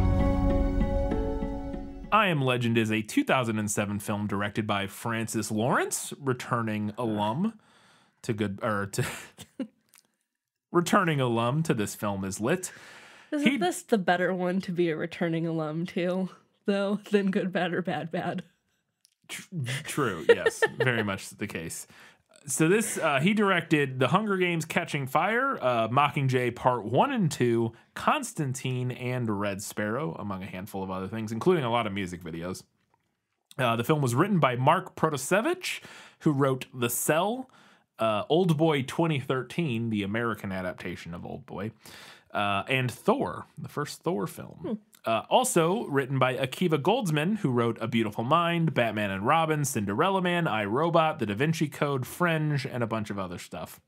Speaker 1: I Am Legend is a two thousand seven film directed by Francis Lawrence, returning alum to good or to returning alum to This Film Is Lit.
Speaker 2: Isn't
Speaker 1: He-
Speaker 2: this the better one to be a returning alum to, though, than Good, Bad, or Bad, Bad?
Speaker 1: True, yes, very much the case. So this, uh, he directed The Hunger Games: Catching Fire, uh, Mockingjay Part One and Two, Constantine, and Red Sparrow, among a handful of other things, including a lot of music videos. Uh, the film was written by Mark Protasevich, who wrote The Cell, uh, Old Boy twenty thirteen, the American adaptation of Old Boy, uh, and Thor, the first Thor film. Uh, also written by Akiva Goldsman, who wrote A Beautiful Mind, Batman and Robin, Cinderella Man, I, Robot, The Da Vinci Code, Fringe, and a bunch of other stuff.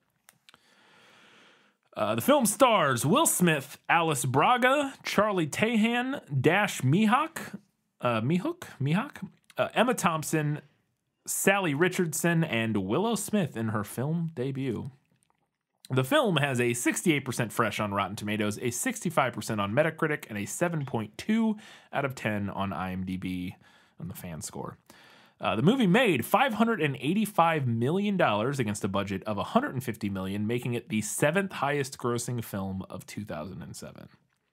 Speaker 1: Uh, the film stars Will Smith, Alice Braga, Charlie Tahan, Dash Mihok, uh, Mihok, Mihok, uh, Emma Thompson, Sally Richardson, and Willow Smith in her film debut. The film has a sixty-eight percent fresh on Rotten Tomatoes, a sixty-five percent on Metacritic, and a seven point two out of ten on IMDb on the fan score. Uh, the movie made five hundred eighty-five million dollars against a budget of one hundred fifty million dollars, making it the seventh highest grossing film of two thousand seven.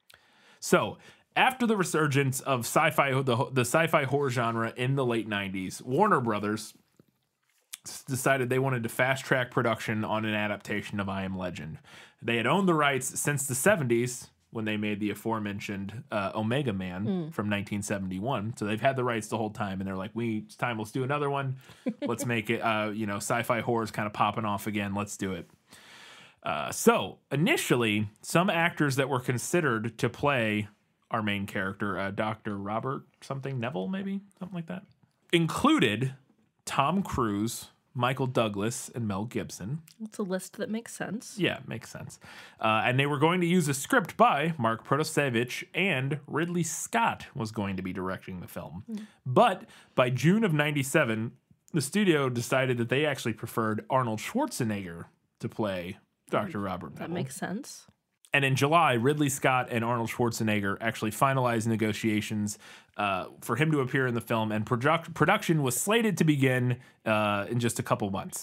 Speaker 1: So, after the resurgence of sci-fi, the, the sci-fi horror genre in the late nineties, Warner Brothers decided they wanted to fast track production on an adaptation of I Am Legend. They had owned the rights since the seventies when they made the aforementioned uh, Omega Man
Speaker 2: Mm.
Speaker 1: from nineteen seventy-one. So they've had the rights the whole time, and they're like, "We it's time. Let's do another one. Let's make it. Uh, you know, sci-fi horror's kind of popping off again. Let's do it." Uh, so initially, some actors that were considered to play our main character, uh, Doctor Robert something Neville, maybe something like that, included Tom Cruise, Michael Douglas, and Mel Gibson.
Speaker 2: It's a list that makes sense.
Speaker 1: Yeah, makes sense. Uh, and they were going to use a script by Mark Protasevich, and Ridley Scott was going to be directing the film.
Speaker 2: Mm.
Speaker 1: But by June of ninety-seven, the studio decided that they actually preferred Arnold Schwarzenegger to play Doctor Robert
Speaker 2: That
Speaker 1: Neville.
Speaker 2: makes sense.
Speaker 1: And in July, Ridley Scott and Arnold Schwarzenegger actually finalized negotiations uh, for him to appear in the film, and product- production was slated to begin uh, in just a couple months.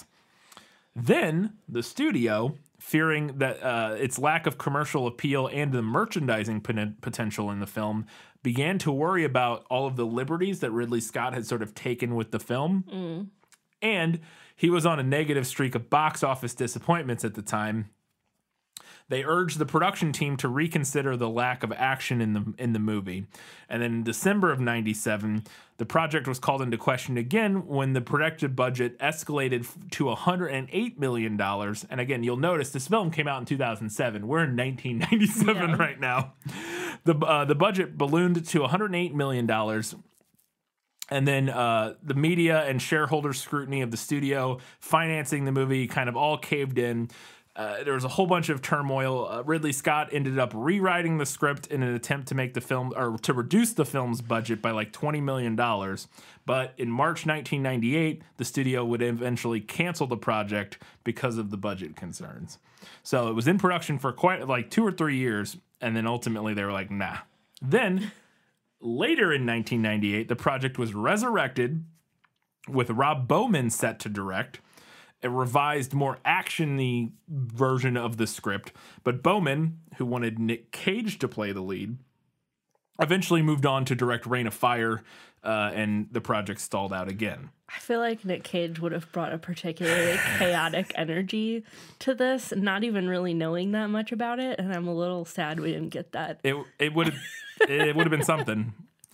Speaker 1: Then the studio, fearing that uh, its lack of commercial appeal and the merchandising pen- potential in the film, began to worry about all of the liberties that Ridley Scott had sort of taken with the film.
Speaker 2: Mm.
Speaker 1: And he was on a negative streak of box office disappointments at the time. They urged the production team to reconsider the lack of action in the in the movie. And then in December of ninety-seven, the project was called into question again when the projected budget escalated to one hundred eight million dollars. And again, you'll notice this film came out in two thousand seven. We're in nineteen ninety-seven
Speaker 2: Yeah.
Speaker 1: right now. The, uh, the budget ballooned to one hundred eight million dollars. And then uh, the media and shareholder scrutiny of the studio financing the movie kind of all caved in. Uh, there was a whole bunch of turmoil. Uh, Ridley Scott ended up rewriting the script in an attempt to make the film, or to reduce the film's budget by like twenty million dollars. But in March nineteen ninety-eight, the studio would eventually cancel the project because of the budget concerns. So it was in production for quite like two or three years, and then ultimately they were like, nah. Then later in nineteen ninety-eight, the project was resurrected with Rob Bowman set to direct. A revised, more action-y version of the script, but Bowman, who wanted Nick Cage to play the lead, eventually moved on to direct Reign of Fire, uh, and the project stalled out again.
Speaker 2: I feel like Nick Cage would have brought a particularly chaotic energy to this, not even really knowing that much about it, and I'm a little sad we didn't get that.
Speaker 1: It it would have it would have been something.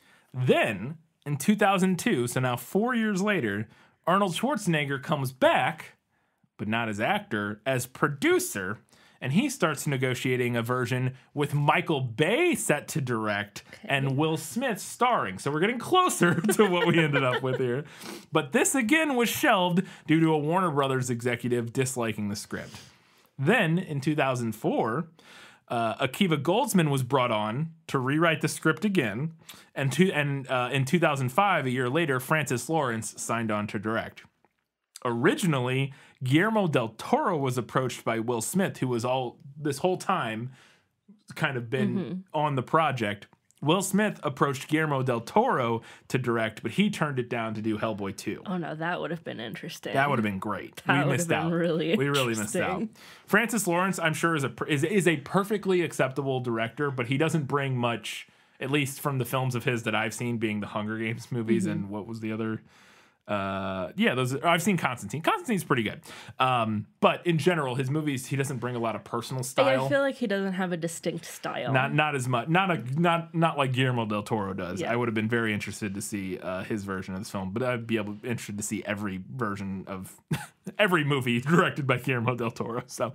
Speaker 1: Then in two thousand two, so now four years later, Arnold Schwarzenegger comes back, but not as actor, as producer, and he starts negotiating a version with Michael Bay set to direct and Will Smith starring. So we're getting closer to what we ended up with here. But this again was shelved due to a Warner Brothers executive disliking the script. Then in two thousand four, Uh, Akiva Goldsman was brought on to rewrite the script again, and to, and uh, in two thousand five, a year later, Francis Lawrence signed on to direct. Originally, Guillermo del Toro was approached by Will Smith, who was all this whole time kind of been mm-hmm. on the project. Will Smith approached Guillermo del Toro to direct, but he turned it down to do Hellboy two.
Speaker 2: Oh no, that would have been interesting.
Speaker 1: That would have been great.
Speaker 2: That
Speaker 1: we missed
Speaker 2: would have
Speaker 1: out.
Speaker 2: been really
Speaker 1: we really missed out.
Speaker 2: interesting.
Speaker 1: Francis Lawrence, I'm sure, is a is is a perfectly acceptable director, but he doesn't bring much, at least from the films of his that I've seen, being the Hunger Games movies, mm-hmm. and what was the other? Uh, yeah, those I've seen Constantine. Constantine's pretty good, um, but in general, his movies he doesn't bring a lot of personal style.
Speaker 2: I feel like he doesn't have a distinct style.
Speaker 1: Not not as much. Not a not not like Guillermo del Toro does.
Speaker 2: Yeah.
Speaker 1: I would have been very interested to see uh, his version of this film, but I'd be able interested to see every version of every movie directed by Guillermo del Toro. So.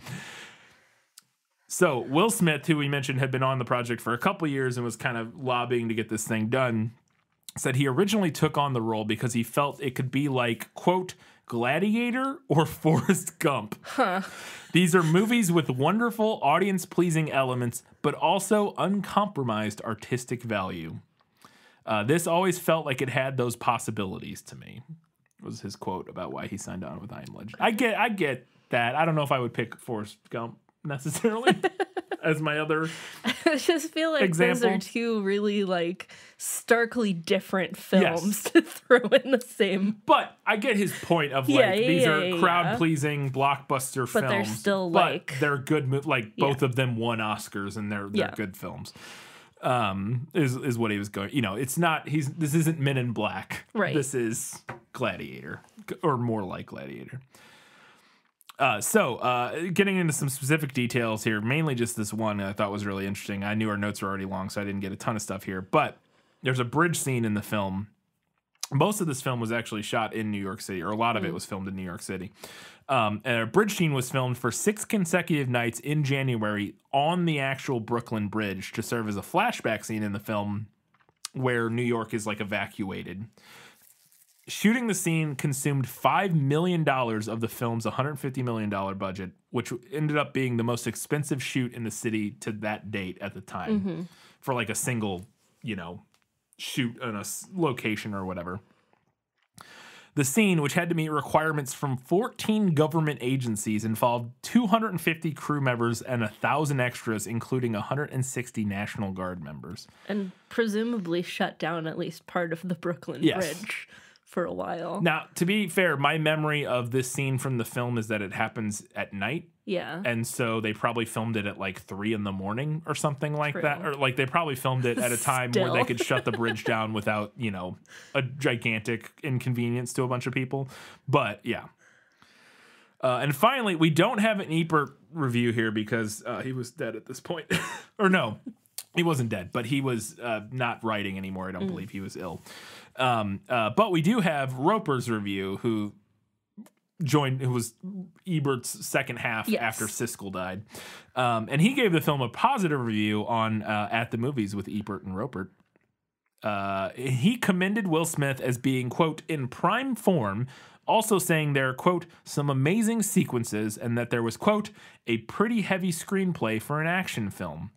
Speaker 1: So Will Smith, who we mentioned had been on the project for a couple years and was kind of lobbying to get this thing done, said he originally took on the role because he felt it could be like, quote, Gladiator or Forrest Gump.
Speaker 2: Huh.
Speaker 1: These are movies with wonderful audience-pleasing elements, but also uncompromised artistic value. Uh, this always felt like it had those possibilities to me, was his quote about why he signed on with I Am Legend. I get, I get that. I don't know if I would pick Forrest Gump necessarily as my other
Speaker 2: I just feel like
Speaker 1: example.
Speaker 2: Those are two really like starkly different films
Speaker 1: Yes.
Speaker 2: to throw in the same.
Speaker 1: But I get his point of like
Speaker 2: Yeah, yeah,
Speaker 1: these
Speaker 2: yeah,
Speaker 1: are
Speaker 2: yeah,
Speaker 1: crowd pleasing blockbuster
Speaker 2: But
Speaker 1: films,
Speaker 2: they're still,
Speaker 1: but
Speaker 2: like-
Speaker 1: they're good. Mo- like
Speaker 2: Yeah.
Speaker 1: both of them won Oscars and they're they're
Speaker 2: Yeah.
Speaker 1: good films. Um, is is what he was going. You know, it's not. He's this isn't Men in Black.
Speaker 2: Right.
Speaker 1: This is Gladiator, or more like Gladiator. Uh, so, uh, getting into some specific details here, mainly just this one that I thought was really interesting. I knew our notes were already long, so I didn't get a ton of stuff here. But there's a bridge scene in the film. Most of this film was actually shot in New York City, or a lot of it was filmed in New York City. Um, and a bridge scene was filmed for six consecutive nights in January on the actual Brooklyn Bridge to serve as a flashback scene in the film where New York is like evacuated. Shooting the scene consumed five million dollars of the film's one hundred fifty million dollars budget, which ended up being the most expensive shoot in the city to that date at the time
Speaker 2: Mm-hmm.
Speaker 1: for like a single, you know, shoot on a s- location or whatever. The scene, which had to meet requirements from fourteen government agencies, involved two hundred fifty crew members and one thousand extras, including one hundred sixty National Guard members.
Speaker 2: And presumably shut down at least part of the Brooklyn
Speaker 1: Yes.
Speaker 2: Bridge for a while.
Speaker 1: Now, to be fair, my memory of this scene from the film is that it happens at night.
Speaker 2: Yeah.
Speaker 1: And so they probably filmed it at like three in the morning or something like
Speaker 2: True.
Speaker 1: that. Or like they probably filmed it at a time where they
Speaker 2: Still.
Speaker 1: could shut the bridge down without, you know, a gigantic inconvenience to a bunch of people. But yeah. Uh, and finally, we don't have an Ebert review here because uh, he was dead at this point. Or no, he wasn't dead, but he was uh, not writing anymore. I don't mm. believe he was ill. Um, uh, but we do have Roper's review, who joined, who was Ebert's second half yes. after Siskel died. Um, and he gave the film a positive review on uh, At the Movies with Ebert and Roper. Uh, he commended Will Smith as being, quote, in prime form, also saying there are, quote, some amazing sequences and that there was, quote, a pretty heavy screenplay for an action film.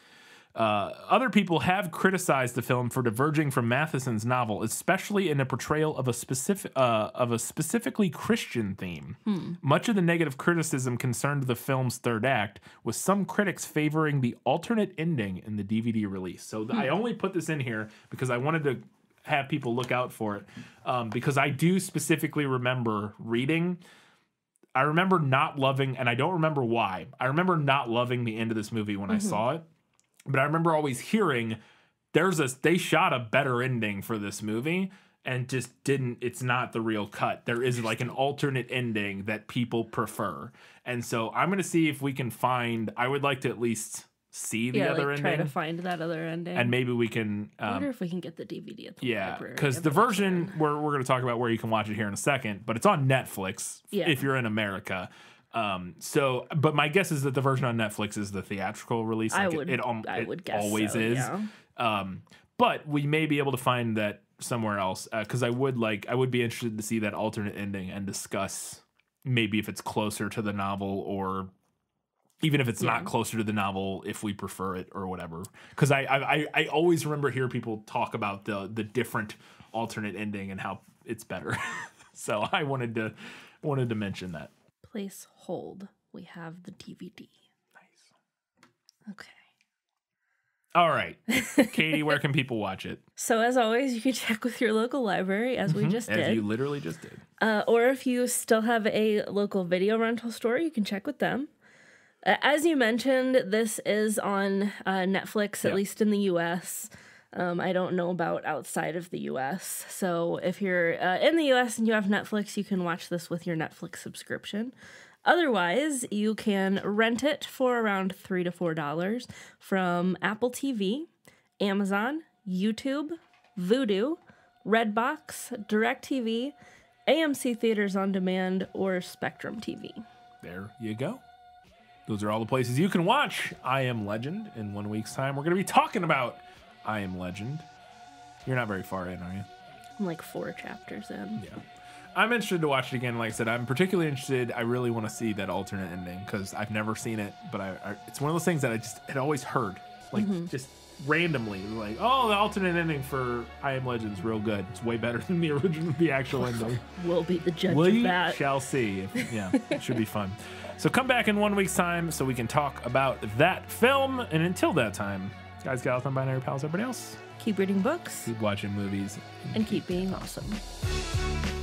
Speaker 1: Uh, other people have criticized the film for diverging from Matheson's novel, especially in a portrayal of a specific uh, of a specifically Christian theme. Hmm. Much of the negative criticism concerned the film's third act, with some critics favoring the alternate ending in the D V D release. So th- hmm. I only put this in here because I wanted to have people look out for it, um, because I do specifically remember reading. I remember not loving, and I don't remember why. I remember not loving the end of this movie when mm-hmm. I saw it. But I remember always hearing there's a they shot a better ending for this movie and just didn't. It's not the real cut. There is like an alternate ending that people prefer, and so I'm gonna see if we can find. I would like to at least see the
Speaker 2: yeah,
Speaker 1: other
Speaker 2: like
Speaker 1: ending.
Speaker 2: Try to find that other ending,
Speaker 1: and maybe we can. Um,
Speaker 2: I wonder if we can get the D V D at the
Speaker 1: yeah,
Speaker 2: library.
Speaker 1: because the version we're we're gonna talk about where you can watch it here in a second, but it's on Netflix
Speaker 2: yeah.
Speaker 1: if you're in America. Um, so, but my guess is that the version on Netflix is the theatrical release. Like
Speaker 2: I would,
Speaker 1: it, it, um,
Speaker 2: I
Speaker 1: it
Speaker 2: would guess
Speaker 1: always
Speaker 2: so,
Speaker 1: is.
Speaker 2: Yeah.
Speaker 1: Um, but we may be able to find that somewhere else. Uh, cause I would like, I would be interested to see that alternate ending and discuss maybe if it's closer to the novel or even if it's yeah. not closer to the novel, if we prefer it or whatever. Cause I, I, I always remember hear people talk about the, the different alternate ending and how it's better. So I wanted to, wanted to mention that.
Speaker 2: Place hold. We have the D V D.
Speaker 1: Nice.
Speaker 2: Okay.
Speaker 1: All right. Katie, where can people watch it?
Speaker 2: So as always, you can check with your local library, as
Speaker 1: mm-hmm.
Speaker 2: we just
Speaker 1: as
Speaker 2: did.
Speaker 1: As you literally just did.
Speaker 2: Uh, or if you still have a local video rental store, you can check with them. Uh, as you mentioned, this is on uh, Netflix, at
Speaker 1: yeah.
Speaker 2: least in the U S Um, I don't know about outside of the U S. So if you're uh, in the U S and you have Netflix, you can watch this with your Netflix subscription. Otherwise, you can rent it for around three to four dollars from Apple T V, Amazon, YouTube, Vudu, Redbox, DirecTV, A M C Theaters on Demand, or Spectrum T V.
Speaker 1: There you go. Those are all the places you can watch I Am Legend. In one week's time, we're going to be talking about I Am Legend. You're not very far in, are you?
Speaker 2: I'm like four chapters in.
Speaker 1: Yeah. I'm interested to watch it again. Like I said, I'm particularly interested. I really want to see that alternate ending because I've never seen it, but I, I it's one of those things that I just had always heard, like mm-hmm. just randomly, like, oh, the alternate ending for I Am Legend's real good. It's way better than the original, the actual ending.
Speaker 2: We'll be the judge
Speaker 1: we
Speaker 2: of that.
Speaker 1: Shall see. If, yeah, it should be fun. So come back in one week's time so we can talk about that film. And until that time, guys, gals, non-binary pals, everybody else,
Speaker 2: keep reading books,
Speaker 1: keep watching movies,
Speaker 2: and keep being awesome.